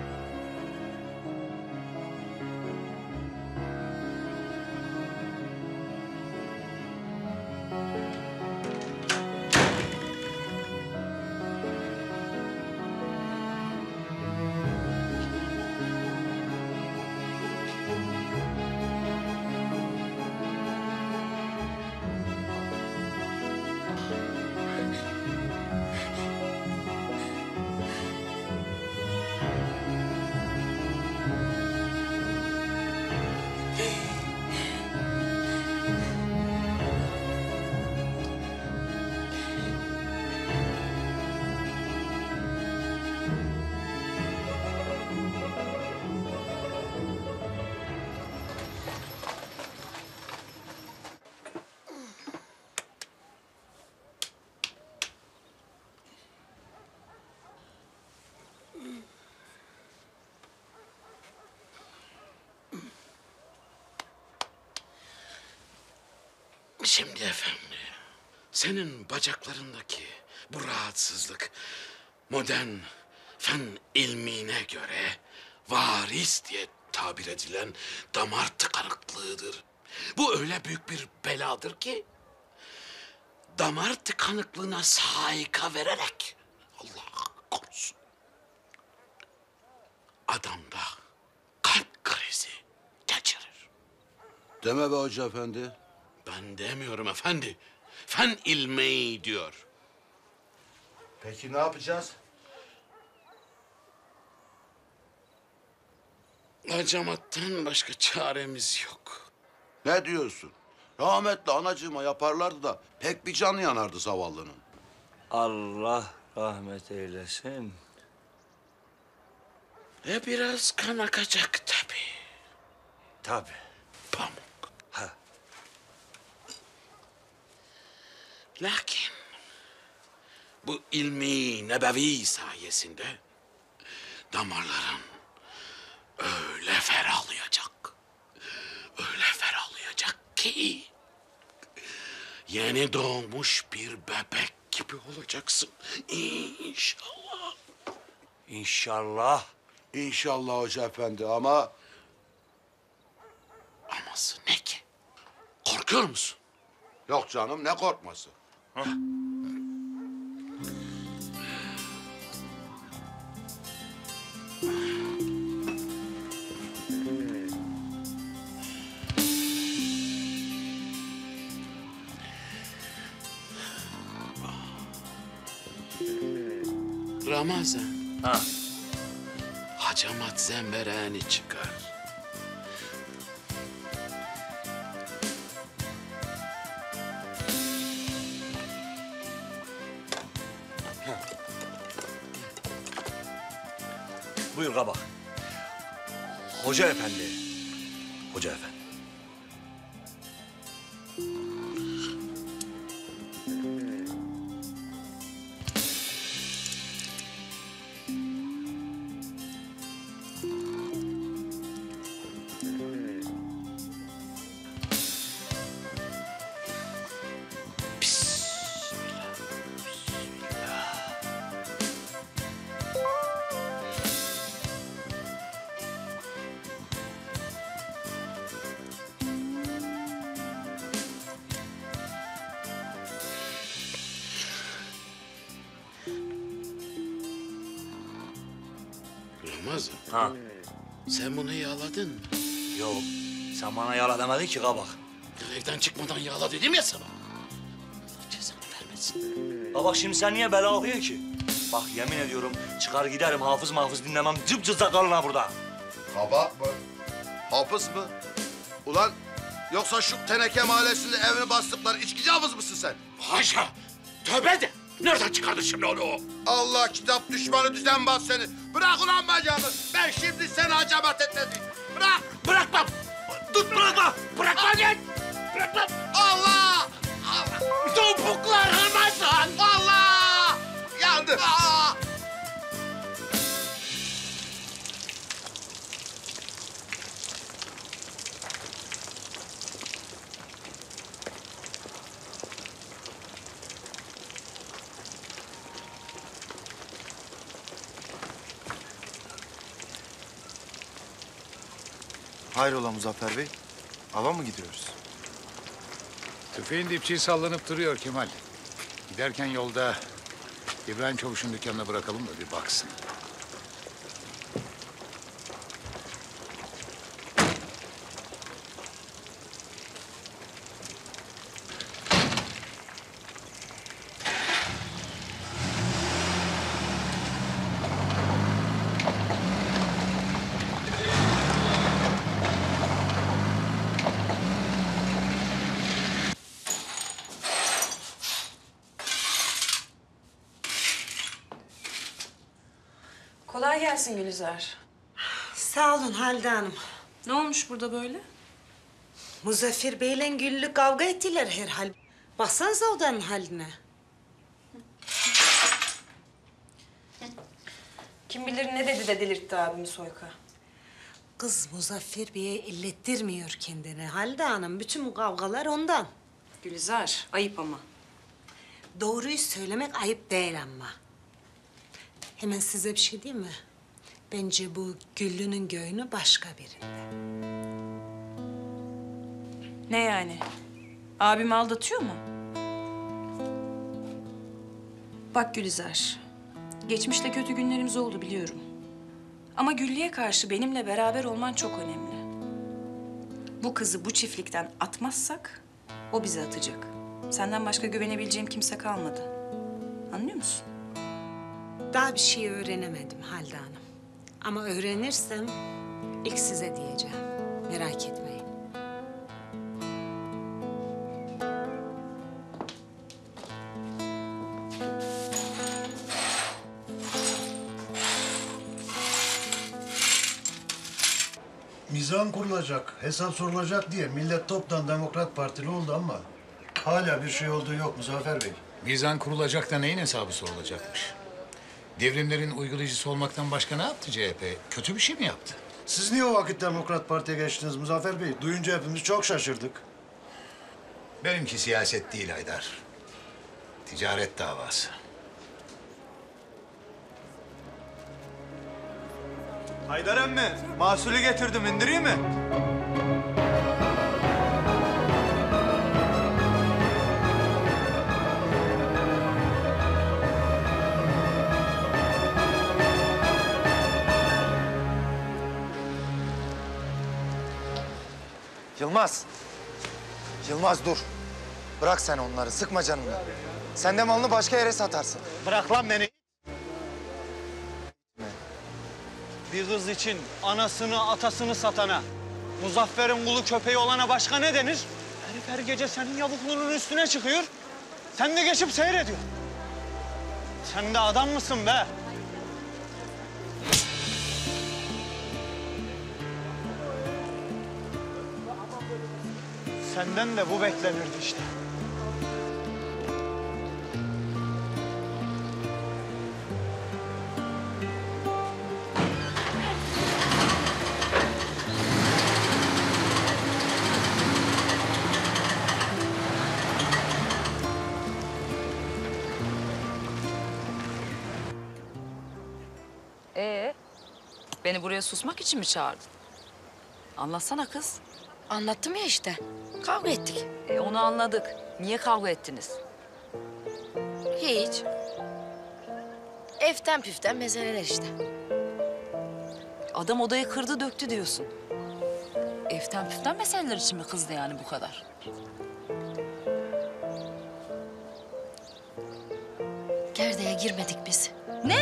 Şimdi efendi, senin bacaklarındaki bu rahatsızlık modern fen ilmine göre varis diye tabir edilen damar tıkanıklığıdır. Bu öyle büyük bir beladır ki damar tıkanıklığına saika vererek Allah korusun adamda kalp krizi geçirir. Deme be hoca efendi. Ben demiyorum efendi. Fen ilmi diyor. Peki ne yapacağız? Hacamattan başka çaremiz yok. Ne diyorsun? Rahmetli anacığıma yaparlardı da pek bir canı yanardı zavallının. Allah rahmet eylesin. Biraz kan akacak tabii. Tabii. Pamuk. Lakin bu ilmi nebevi sayesinde damarların öyle ferahlayacak ki yeni doğmuş bir bebek gibi olacaksın inşallah. İnşallah. İnşallah hoca efendi ama... Aması ne ki? Korkuyor musun? Yok canım ne korkması? Ramazan. Hacamat zembereğini çıkar. Buyur kabak. Hoca efendi. Hoca efendi. Ramazan. Ha. Sen bunu yağladın mı? Yok. Sen bana yala demedin ki kabak. Evden çıkmadan yağla dedim ya sana. Allah cezanı vermesin. Kabak şimdi sen niye bela okuyorsun ki? Bak yemin ediyorum çıkar giderim hafız mahfız dinlemem cıpcızda kalın ha burada. Kabak mı? Hafız mı? Ulan yoksa şu Teneke Mahallesi'nde evini bastıklar içkici hafız mısın sen? Haşa! Tövbe de! Nereden çıkardın şimdi onu? Allah kitap düşmanı düzenbaz seni. Bırak ulan bacağımı. Ben şimdi seni hacamat etmedim. Bırak. Bırakmam. Tut bırakma. Bırakma gel. Bırakmam. Allah. Topuklar Ramazan. Allah. Yandı. Hayrola Muzaffer Bey? Ava mı gidiyoruz? Tüfeğin dipçiği sallanıp duruyor Kemal. Giderken yolda İbrahim Çavuş'un dükkanına bırakalım da bir baksın. Kolay gelsin Gülizar. Sağ olun Halide Hanım. Ne olmuş burada böyle? Muzaffer Bey'le Güllü kavga ettiler herhal. Baksanıza odanın haline. Kim bilir ne dedi de delirtti abimi Soyka. Kız Muzaffer Bey'e illettirmiyor kendini Halide Hanım. Bütün bu kavgalar ondan. Gülizar, ayıp ama. Doğruyu söylemek ayıp değil ama. Hemen size bir şey diyeyim mi? Bence bu Güllü'nün göğünü başka birinde. Ne yani? Abimi aldatıyor mu? Bak Gülizar, geçmişte kötü günlerimiz oldu biliyorum. Ama Güllü'ye karşı benimle beraber olman çok önemli. Bu kızı bu çiftlikten atmazsak o bizi atacak. Senden başka güvenebileceğim kimse kalmadı. Anlıyor musun? Daha bir şey öğrenemedim Halide Hanım. Ama öğrenirsem ilk size diyeceğim. Merak etmeyin. Mizan kurulacak, hesap sorulacak diye millet toptan Demokrat Partili oldu ama hala bir şey olduğu yok Muzaffer Bey. Mizan kurulacak da neyin hesabı sorulacakmış? Devrimlerin uygulayıcısı olmaktan başka ne yaptı CHP? Kötü bir şey mi yaptı? Siz niye o vakit Demokrat Parti'ye geçtiniz Muzaffer Bey? Duyunca hepimiz çok şaşırdık. Benimki siyaset değil Haydar. Ticaret davası. Haydar emmi, mahsulü getirdim, indireyim mi? Yılmaz. Yılmaz dur. Bırak sen onları, sıkma canını. Sen de malını başka yere satarsın. Bırak lan beni. Bir kız için anasını, atasını satana, Muzaffer'in kulu köpeği olana başka ne denir? Herif her gece senin yavukluğunun üstüne çıkıyor. Sen de geçip seyrediyorsun. Sen de adam mısın be? Senden de bu beklenirdi işte. Beni buraya susmak için mi çağırdın? Anlatsana kız. Anlattım ya işte. Kavga ettik. Onu anladık. Niye kavga ettiniz? Hiç. Eften püften meseleler işte. Adam odayı kırdı döktü diyorsun. Eften püften meseleler için mi kızdı yani bu kadar? Gerdeğe girmedik biz. Ne?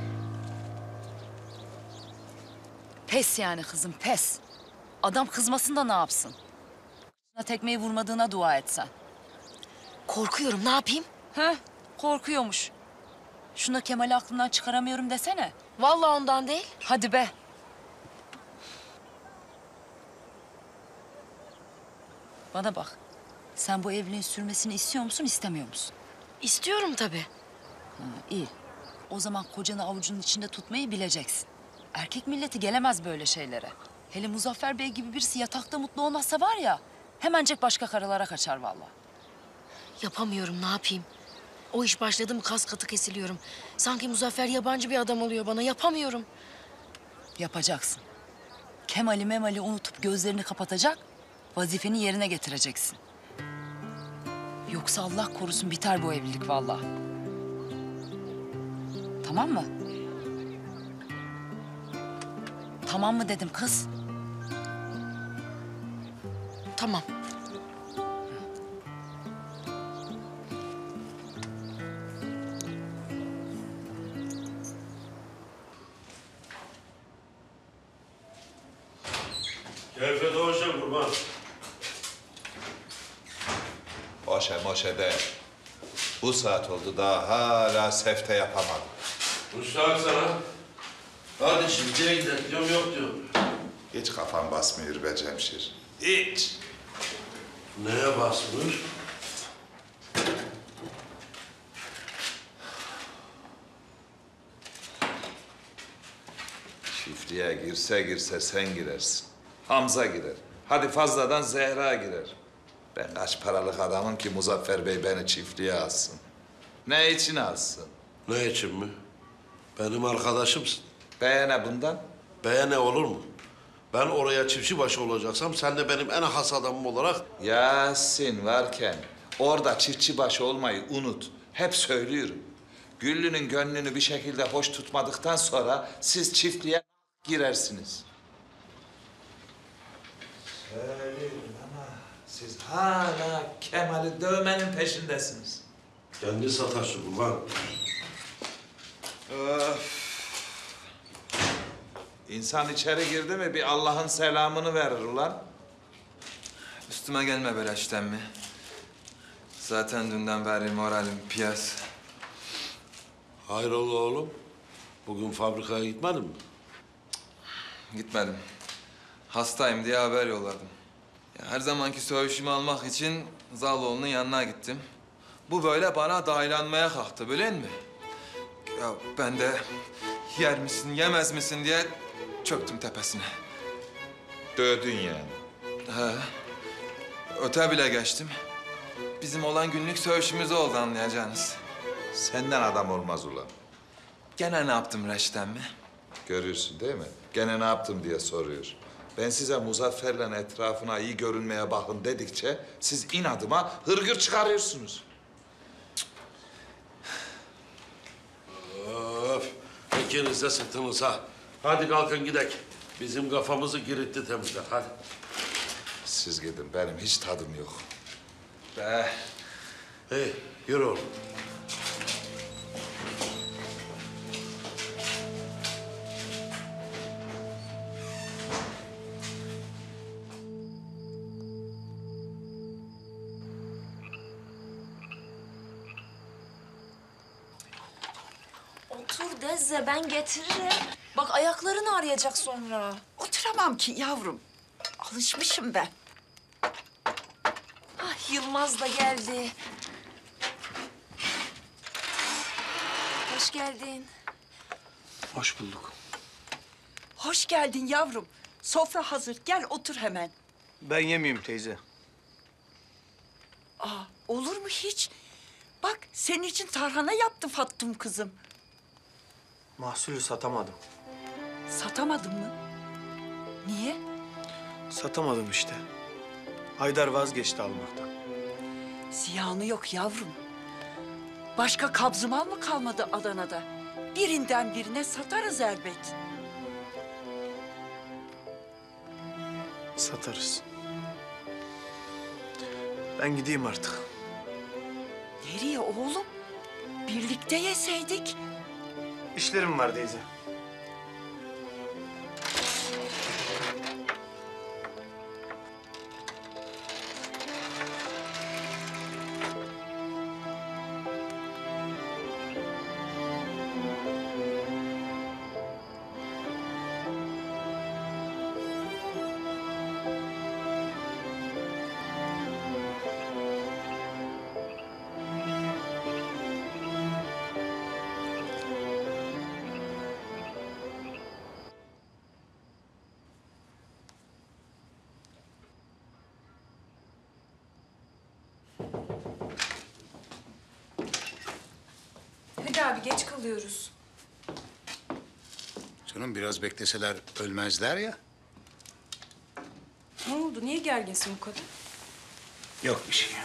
Pes yani kızım, pes. Adam kızmasın da ne yapsın? Tekmeyi vurmadığına dua etsen. Korkuyorum, ne yapayım? Heh, korkuyormuş. Şuna Kemal'i aklından çıkaramıyorum desene. Vallahi ondan değil. Hadi be. Bana bak. Sen bu evliliğin sürmesini istiyor musun, istemiyor musun? İstiyorum tabii. İyi. O zaman kocanı avucunun içinde tutmayı bileceksin. Erkek milleti gelemez böyle şeylere. Hele Muzaffer Bey gibi birisi yatakta mutlu olmazsa var ya... hemencek başka karılara kaçar vallahi. Yapamıyorum, ne yapayım? O iş başladı mı kas katı kesiliyorum. Sanki Muzaffer yabancı bir adam oluyor bana, yapamıyorum. Yapacaksın. Kemal'i Memal'i unutup gözlerini kapatacak, vazifeni yerine getireceksin. Yoksa Allah korusun biter bu evlilik vallahi. Tamam mı? Tamam mı dedim kız? Tamam. Keyfe doğuşa kurban. Moşe moşe de. Bu saat oldu daha hala sefte yapamadım. Müştak sana. Hadi şimdiye gidelim diyorum yok diyorum. Hiç kafam basmıyor be Cemşir. Hiç. Neye basmış? Çiftliğe girse sen girersin. Hamza girer. Hadi fazladan Zehra girer. Ben kaç paralık adamım ki Muzaffer Bey beni çiftliğe alsın. Ne için alsın? Ne için mi? Benim arkadaşımsın. Beğene bundan. Beğene olur mu? Ben oraya çiftçi başı olacaksam sen de benim en has adamım olarak... Yasin varken orada çiftçi başı olmayı unut. Hep söylüyorum. Güllü'nün gönlünü bir şekilde hoş tutmadıktan sonra siz çiftliğe girersiniz. Söylüyorum ama siz hala Kemal'i dövmenin peşindesiniz. Kendi sataşın ulan. Öf. İnsan içeri girdi mi bir Allah'ın selamını verir ulan. Üstüme gelme böyle işten mi? Zaten dünden beri moralim piyas. Hayrola oğlum? Bugün fabrikaya gitmedin mi? Gitmedim. Hastayım diye haber yolladım. Ya her zamanki söğüşümü almak için Zaloğlu'nun yanına gittim. Bu böyle bana daylanmaya kalktı, biliyor musun? Ya ben de yer misin, yemez misin diye çöktüm tepesine. Dövdün yani. He. Öte bile geçtim. Bizim olan günlük söğüşümüz oldu anlayacağınız. Senden adam olmaz ulan. Gene ne yaptım Reşit emmi? Görüyorsun değil mi? Gene ne yaptım diye soruyor. Ben size Muzaffer'le etrafına iyi görünmeye bakın dedikçe siz inadıma hırgür çıkarıyorsunuz. Öf! İkiniz de sırtınıza. Hadi kalkın gidelim. Bizim kafamızı giritti temizler, hadi. Siz gidin, benim hiç tadım yok. Be. Hey, yürü oğlum. Otur Deze, ben getiririm. Bak ayakların ağrıyacak sonra. Oturamam ki yavrum. Alışmışım ben. Ah, Yılmaz da geldi. Hoş geldin. Hoş bulduk. Hoş geldin yavrum. Sofra hazır. Gel otur hemen. Ben yemeyeyim teyze. Aa, olur mu hiç? Bak senin için tarhana yaptı Fattum kızım. Mahsulü satamadım. Satamadın mı? Niye? Satamadım işte. Haydar vazgeçti almaktan. Ziyanı yok yavrum. Başka kabzımal mı kalmadı Adana'da? Birinden birine satarız elbet. Satarız. Ben gideyim artık. Nereye oğlum? Birlikte yeseydik. İşlerim var teyze. Hadi abi geç kalıyoruz. Canım biraz bekleseler ölmezler ya. Ne oldu? Niye gerginsin bu kadar? Yok bir şey.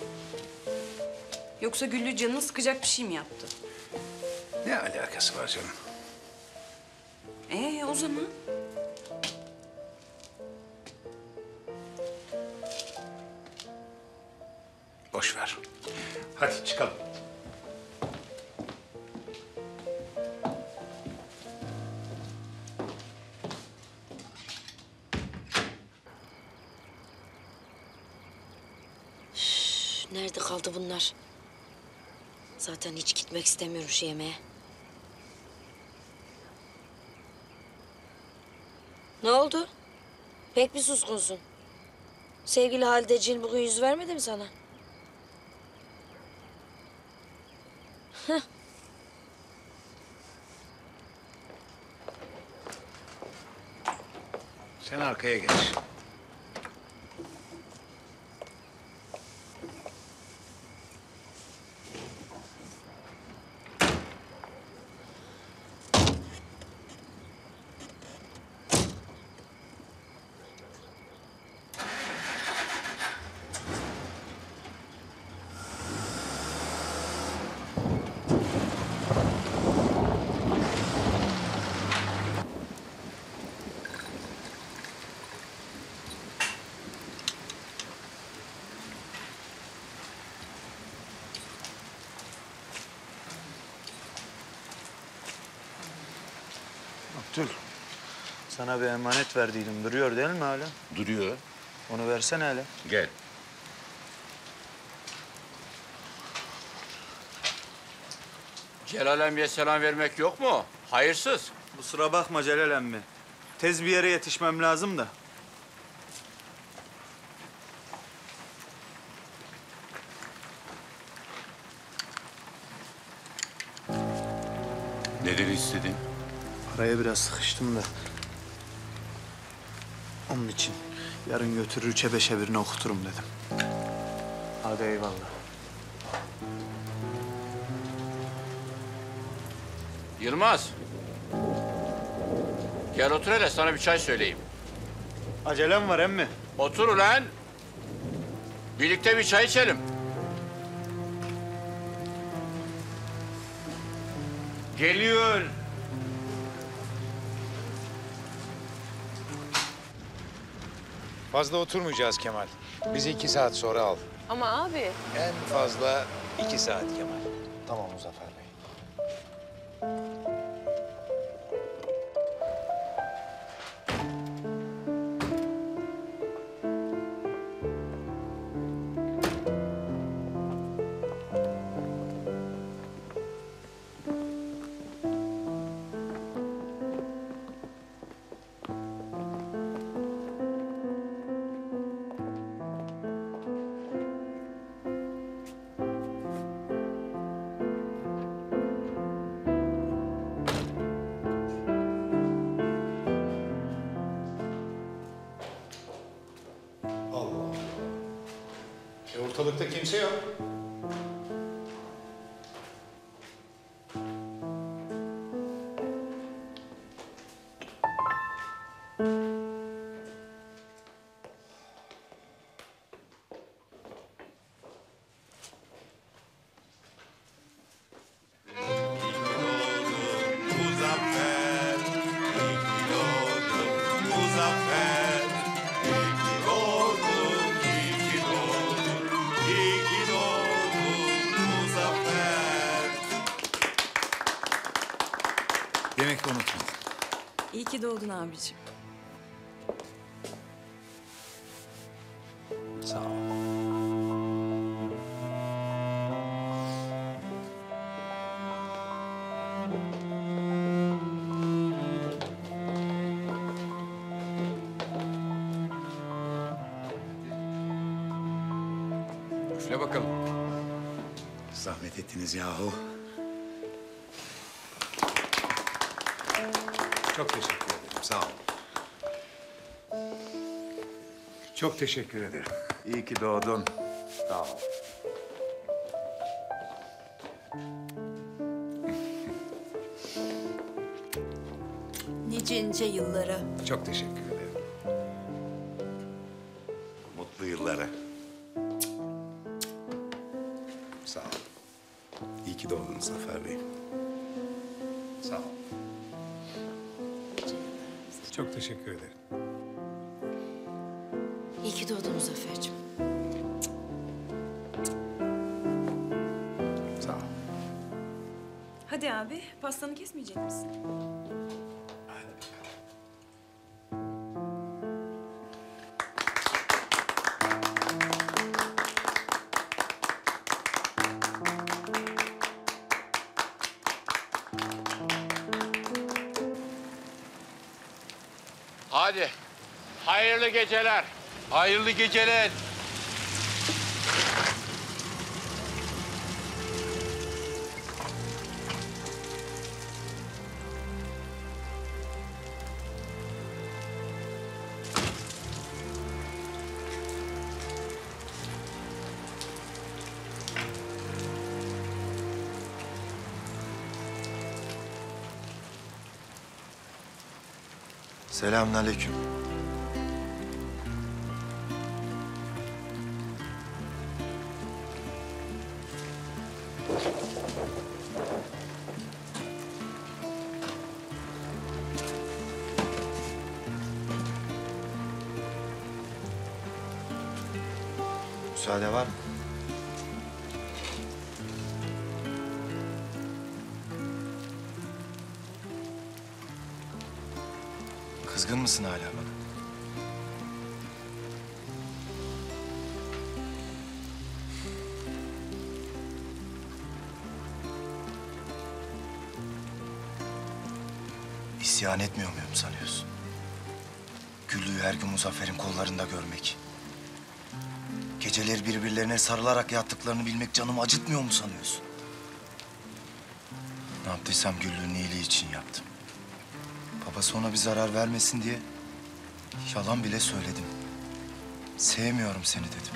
Yoksa Güllü canını sıkacak bir şey mi yaptı? Ne alakası var canım? O zaman? Boş ver. Hadi çıkalım. Nerede kaldı bunlar? Zaten hiç gitmek istemiyorum şu yemeğe. Ne oldu? Pek bir suskunsun. Sevgili Halideciğin bugün yüz vermedi mi sana? Heh. Sen arkaya geç. Abdül, sana bir emanet verdiydim. Duruyor değil mi hala? Duruyor. Onu versene hele. Gel. Celal emmiye selam vermek yok mu? Hayırsız. Kusura bakma Celal emmi. Tez bir yere yetişmem lazım da. Neler istedin? Paraya biraz sıkıştım da. Onun için yarın götürür çebeşe birini okuturum dedim. Hadi eyvallah. Yılmaz. Gel otur hele sana bir çay söyleyeyim. Acelem var emmi. Otur ulan. Birlikte bir çay içelim. Geliyor. Fazla oturmayacağız Kemal. Bizi 2 saat sonra al. Ama abi. En fazla 2 saat Kemal. Tamam Muzaffer Bey. Ortalıkta kimse yok. Muzaffer, iyi ki doğdun Muzaffer. İyi ki doğdun, iyi ki doğdun, iyi ki doğdun Muzaffer. Demek ki unutmadın. İyi ki doğdun abiciğim. Sağ ol. Üfle bakalım. Zahmet ettiniz yahu. Çok teşekkür ederim. Sağ ol. Çok teşekkür ederim. İyi ki doğdun. Sağ ol. Nice nice yıllara. Çok teşekkür ederim. ki doğdunuz Zafer Bey. Sağ ol. Çok teşekkür ederim. İyi ki doğdun Muzaffer'cim. Sağ ol. Hadi abi, pastanı kesmeyecek misin? Hadi. Hayırlı geceler. Hayırlı geceler. Selamünaleyküm. Müsaade var mı? Kızgın mısın hala bana? İsyan etmiyor muyum sanıyorsun? Güllü'yü her gün Muzaffer'in kollarında görmek. Geceleri birbirlerine sarılarak yattıklarını bilmek canımı acıtmıyor mu sanıyorsun? Ne yaptıysam Güllü'nün iyiliği için yaptım. Babası ona bir zarar vermesin diye yalan bile söyledim. Sevmiyorum seni dedim.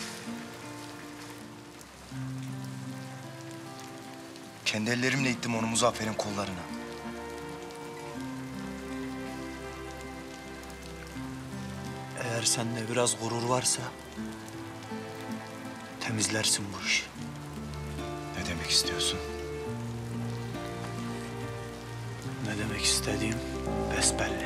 Kendi ellerimle ittim onu Muzaffer'in kollarına. Eğer sende biraz gurur varsa temizlersin bu işi. Ne demek istiyorsun? Ne demek istediğim besbelli.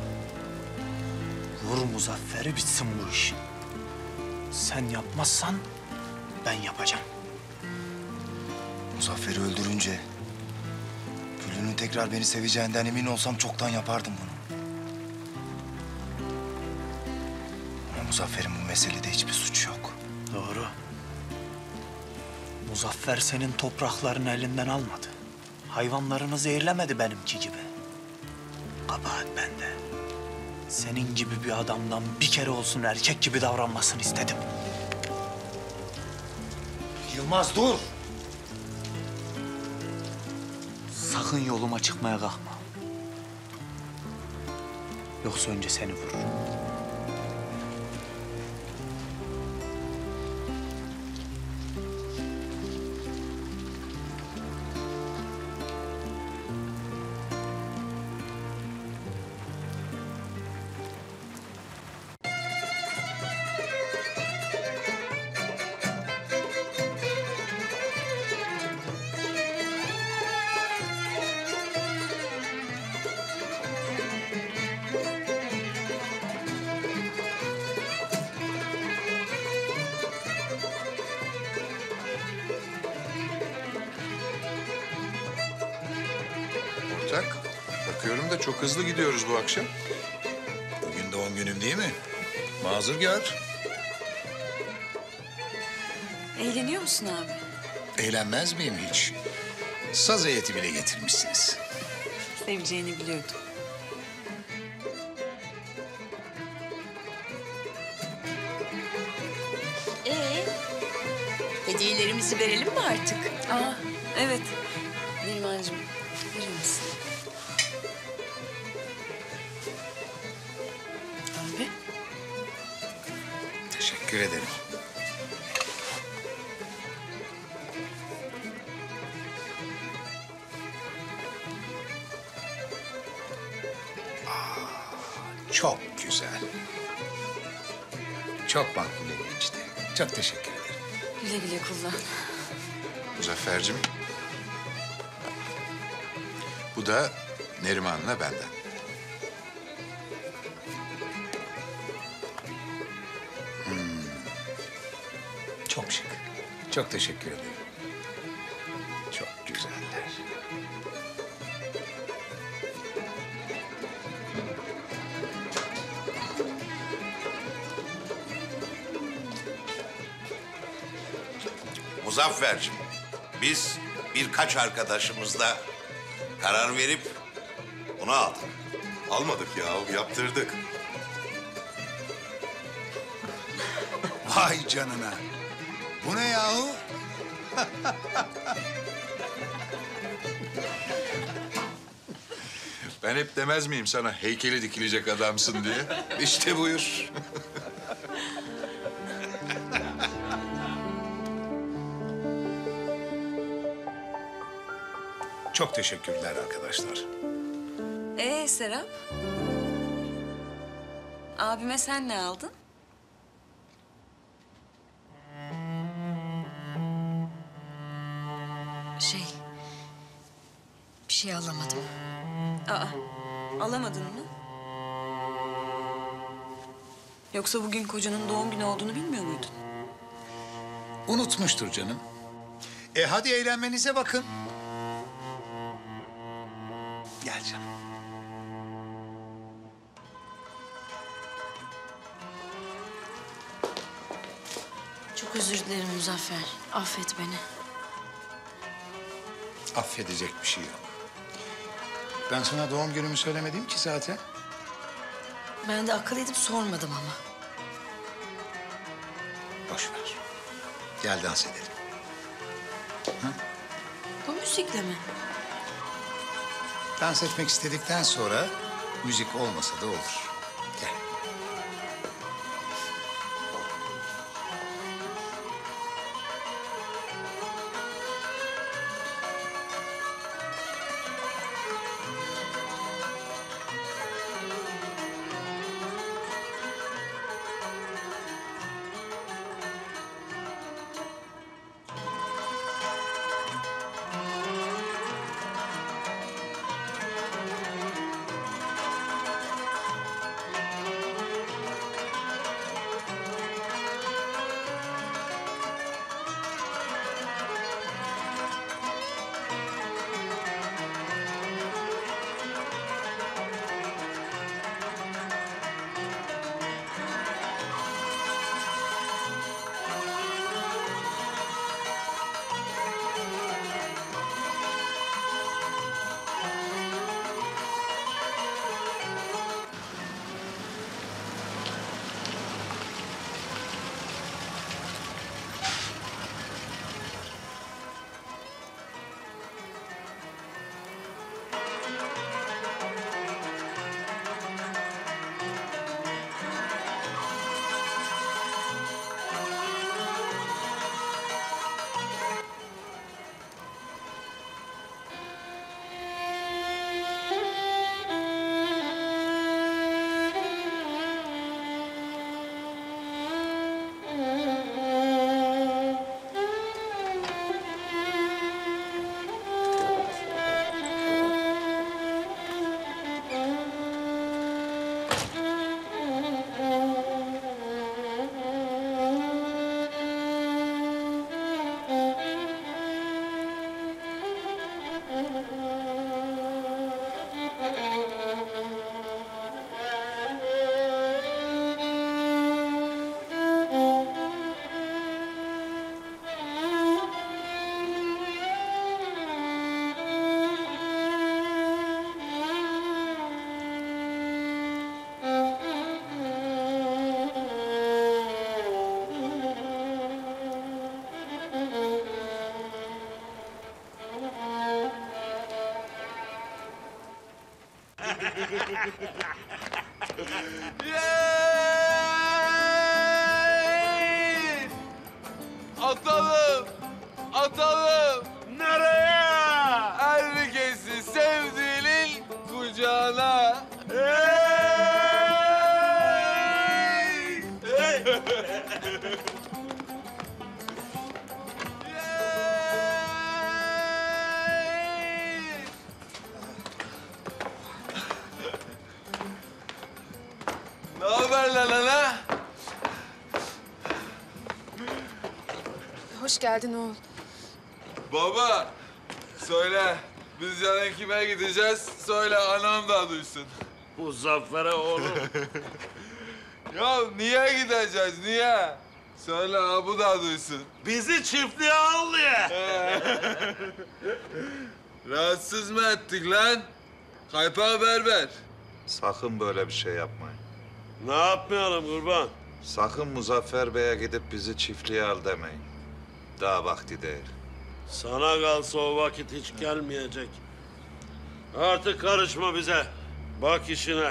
Vur Muzaffer'i bitsin bu iş. Sen yapmazsan ben yapacağım. Muzaffer'i öldürünce Güllü'nün tekrar beni seveceğinden emin olsam çoktan yapardım bunu. Ama Muzaffer'in bu meselede hiçbir suçu yok. Doğru. Muzaffer senin topraklarını elinden almadı. Hayvanlarını zehirlemedi benimki gibi. Kabahat bende. Senin gibi bir adamdan bir kere olsun erkek gibi davranmasını istedim. Yılmaz dur! Sakın yoluma çıkmaya kalkma. Yoksa önce seni vururum. Ortak, bakıyorum da çok hızlı gidiyoruz bu akşam. Bugün doğum günüm değil mi? Mazur gör. Eğleniyor musun abi? Eğlenmez miyim hiç? Saz heyeti bile getirmişsiniz. Seveceğini biliyordum. Hediyelerimizi verelim mi artık? Aa, evet. Nerimancığım, verir misin? Abi. Teşekkür ederim. Çok güzel. Çok makbule geçti. Çok teşekkür ederim. Güle güle kullan. Muzaffer'cim, Bu da Neriman'la benden. Çok şık. Çok teşekkür ederim. Çok güzeller. Muzaffer'cim, biz birkaç arkadaşımızla karar verip bunu aldık. Almadık ya, yaptırdık. Vay canına. Bu ne yahu? Ben hep demez miyim sana heykeli dikilecek adamsın diye? İşte buyur. Çok teşekkürler arkadaşlar. Serap? Abime sen ne aldın? Bir şey alamadım. Aa, alamadın mı? Yoksa bugün kocanın doğum günü olduğunu bilmiyor muydun? Unutmuştur canım. Hadi eğlenmenize bakın. Gel canım. Çok özür dilerim Muzaffer. Affet beni. Affedecek bir şey yok. Ben sana doğum günümü söylemedim ki zaten. Ben de akıl edip sormadım ama. Boş ver. Gel dans edelim. Bu müzikle mi? Dans etmek istedikten sonra müzik olmasa da olur. Gel. Atalım! Atalım! Nereye? Herkesi sevdiğinin kucağına. Hoş geldin oğul. Baba, söyle. Biz yarın kime gideceğiz? Söyle, anam da duysun. Muzaffer'e oğlum. Ya niye gideceğiz, niye? Söyle, bu da duysun. Bizi çiftliğe al diye. Rahatsız mı ettik lan? Kaypağı berber. Sakın böyle bir şey yapmayın. Ne yapmayalım kurban? Sakın Muzaffer Bey'e gidip bizi çiftliğe al demeyin. Daha vakti değil. Sana kalsa o vakit hiç gelmeyecek. Artık karışma bize. Bak işine.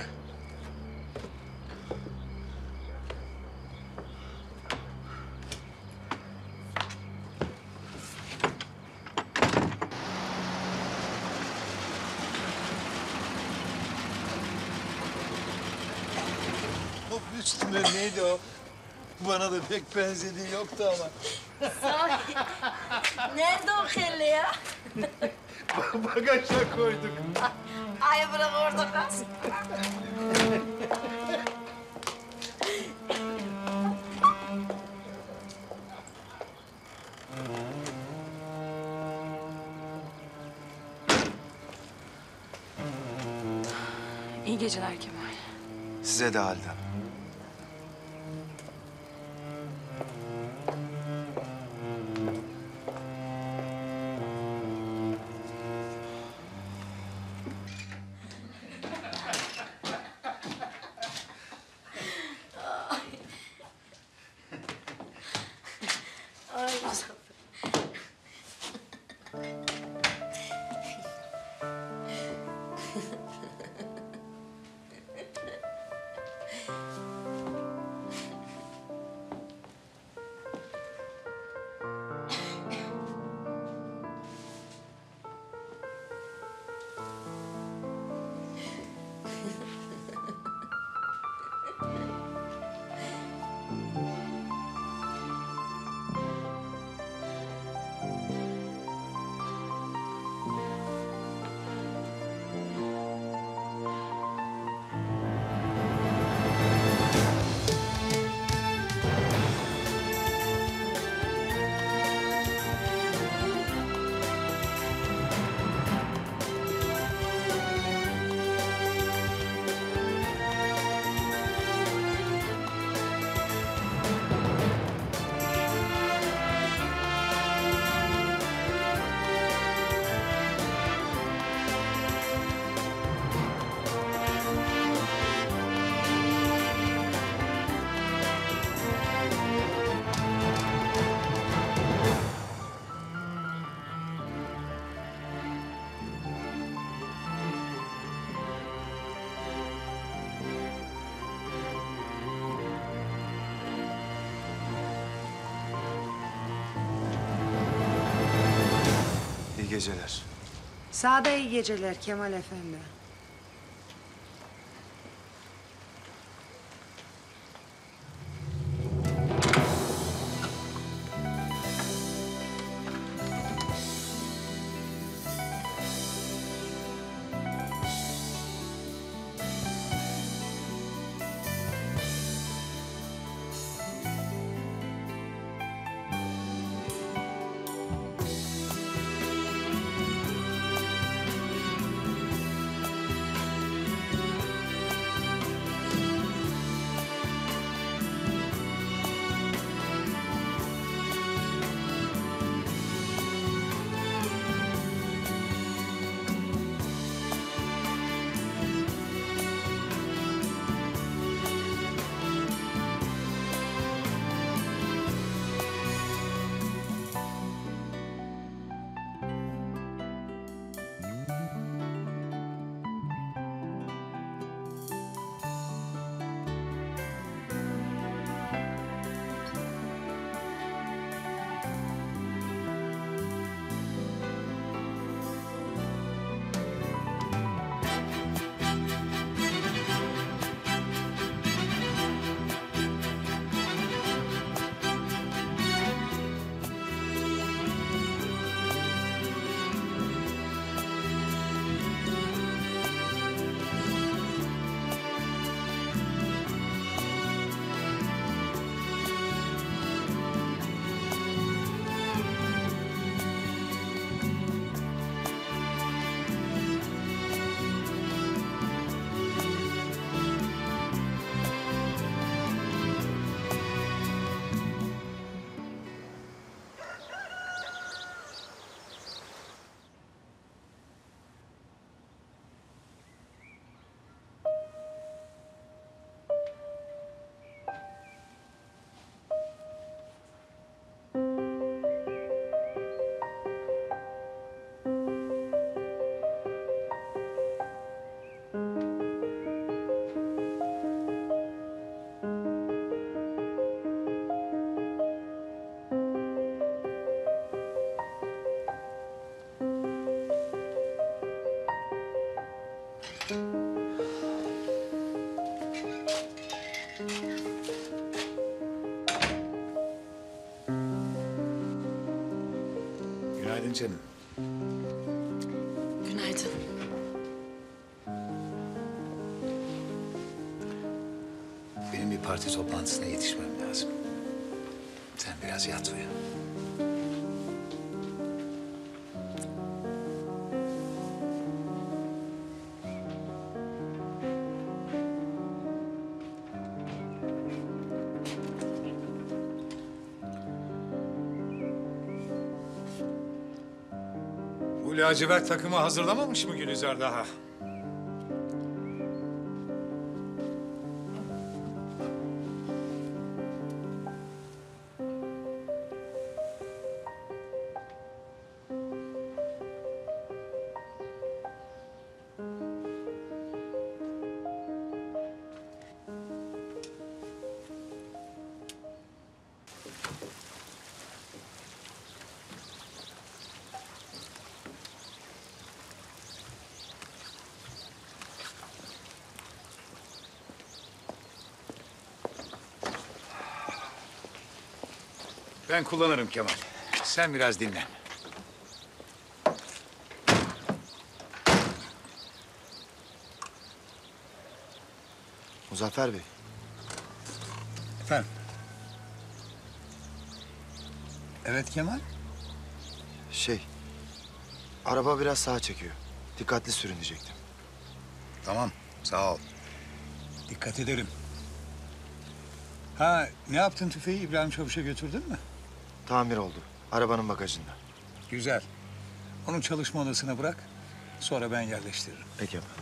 Üstüne neydi o? Bana da pek benzediği yoktu ama. Sahi. Nerede o kelle ya? Bagaja koyduk. Ay bırak orada kalsın. İyi geceler Kemal. Size de Halide Hanım. Ay Muzaffer. İyi geceler. Sağda iyi geceler Kemal Efendi. Günaydın canım. Günaydın. Benim bir parti toplantısına yetişmem lazım. Sen biraz yat uyu. Bu lacivert takımı hazırlamamış mı Gülizar daha? Ben kullanırım Kemal. Sen biraz dinlen. Muzaffer Bey, Efendim? Evet Kemal? araba biraz sağa çekiyor. Dikkatli sürün diyecektim. Tamam, sağ ol. Dikkat ederim. Ha, ne yaptın tüfeği? İbrahim Çavuş'a götürdün mü? Tamir oldu. Arabanın bagajında. Güzel. Onu çalışma odasına bırak. Sonra ben yerleştiririm. Peki efendim.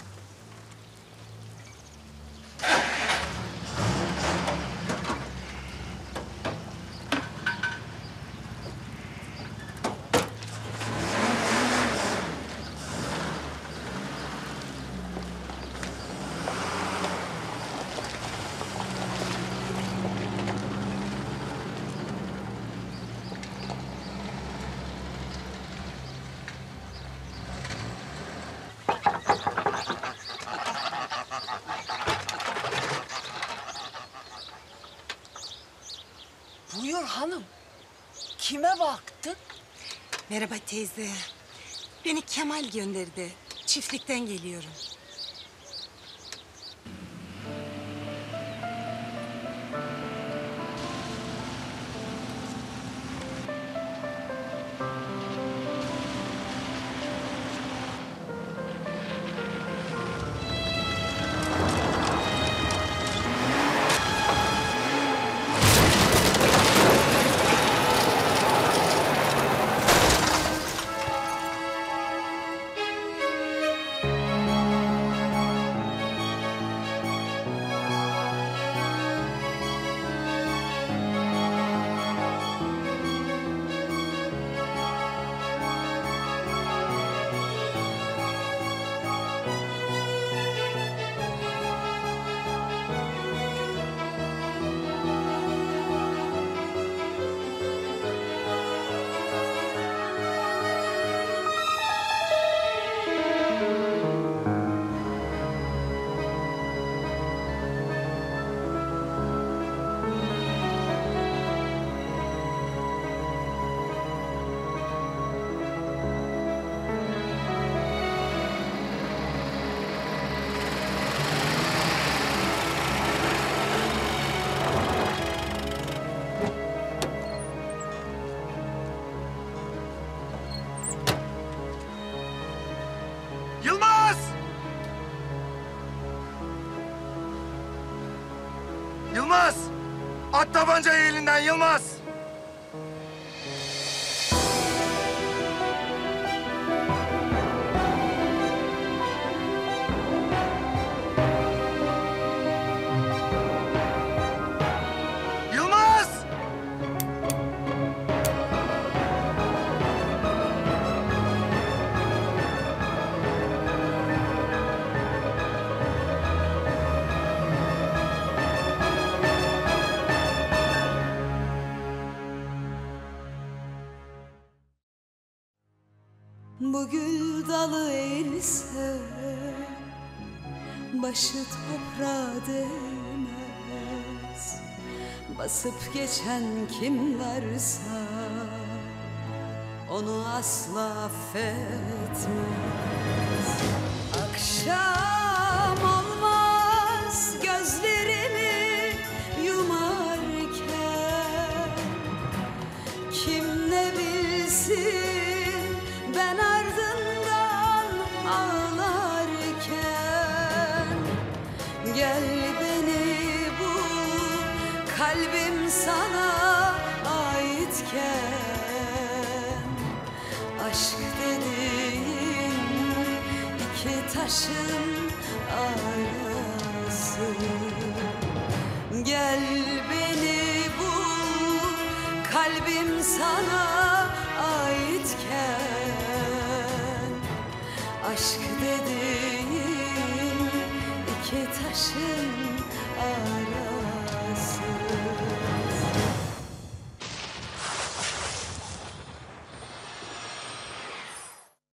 Buyur hanım. Kime baktın? Merhaba teyze. Beni Kemal gönderdi. Çiftlikten geliyorum. Yılmaz! Yılmaz! At tabancayı elinden Yılmaz! Yılmaz! Bu gül dalı eğilse başı toprağa değmez. Basıp geçen kim varsa onu asla affetmez. Akşam olmaz gözlerimi yumarken, kim ne bilsin ben ardından ağlarken. Gel beni bul, kalbim sana aitken. Aşk dediğin iki taşın arası. Gel beni bul, kalbim sana aitken. Aşk dediğin iki taşın arası.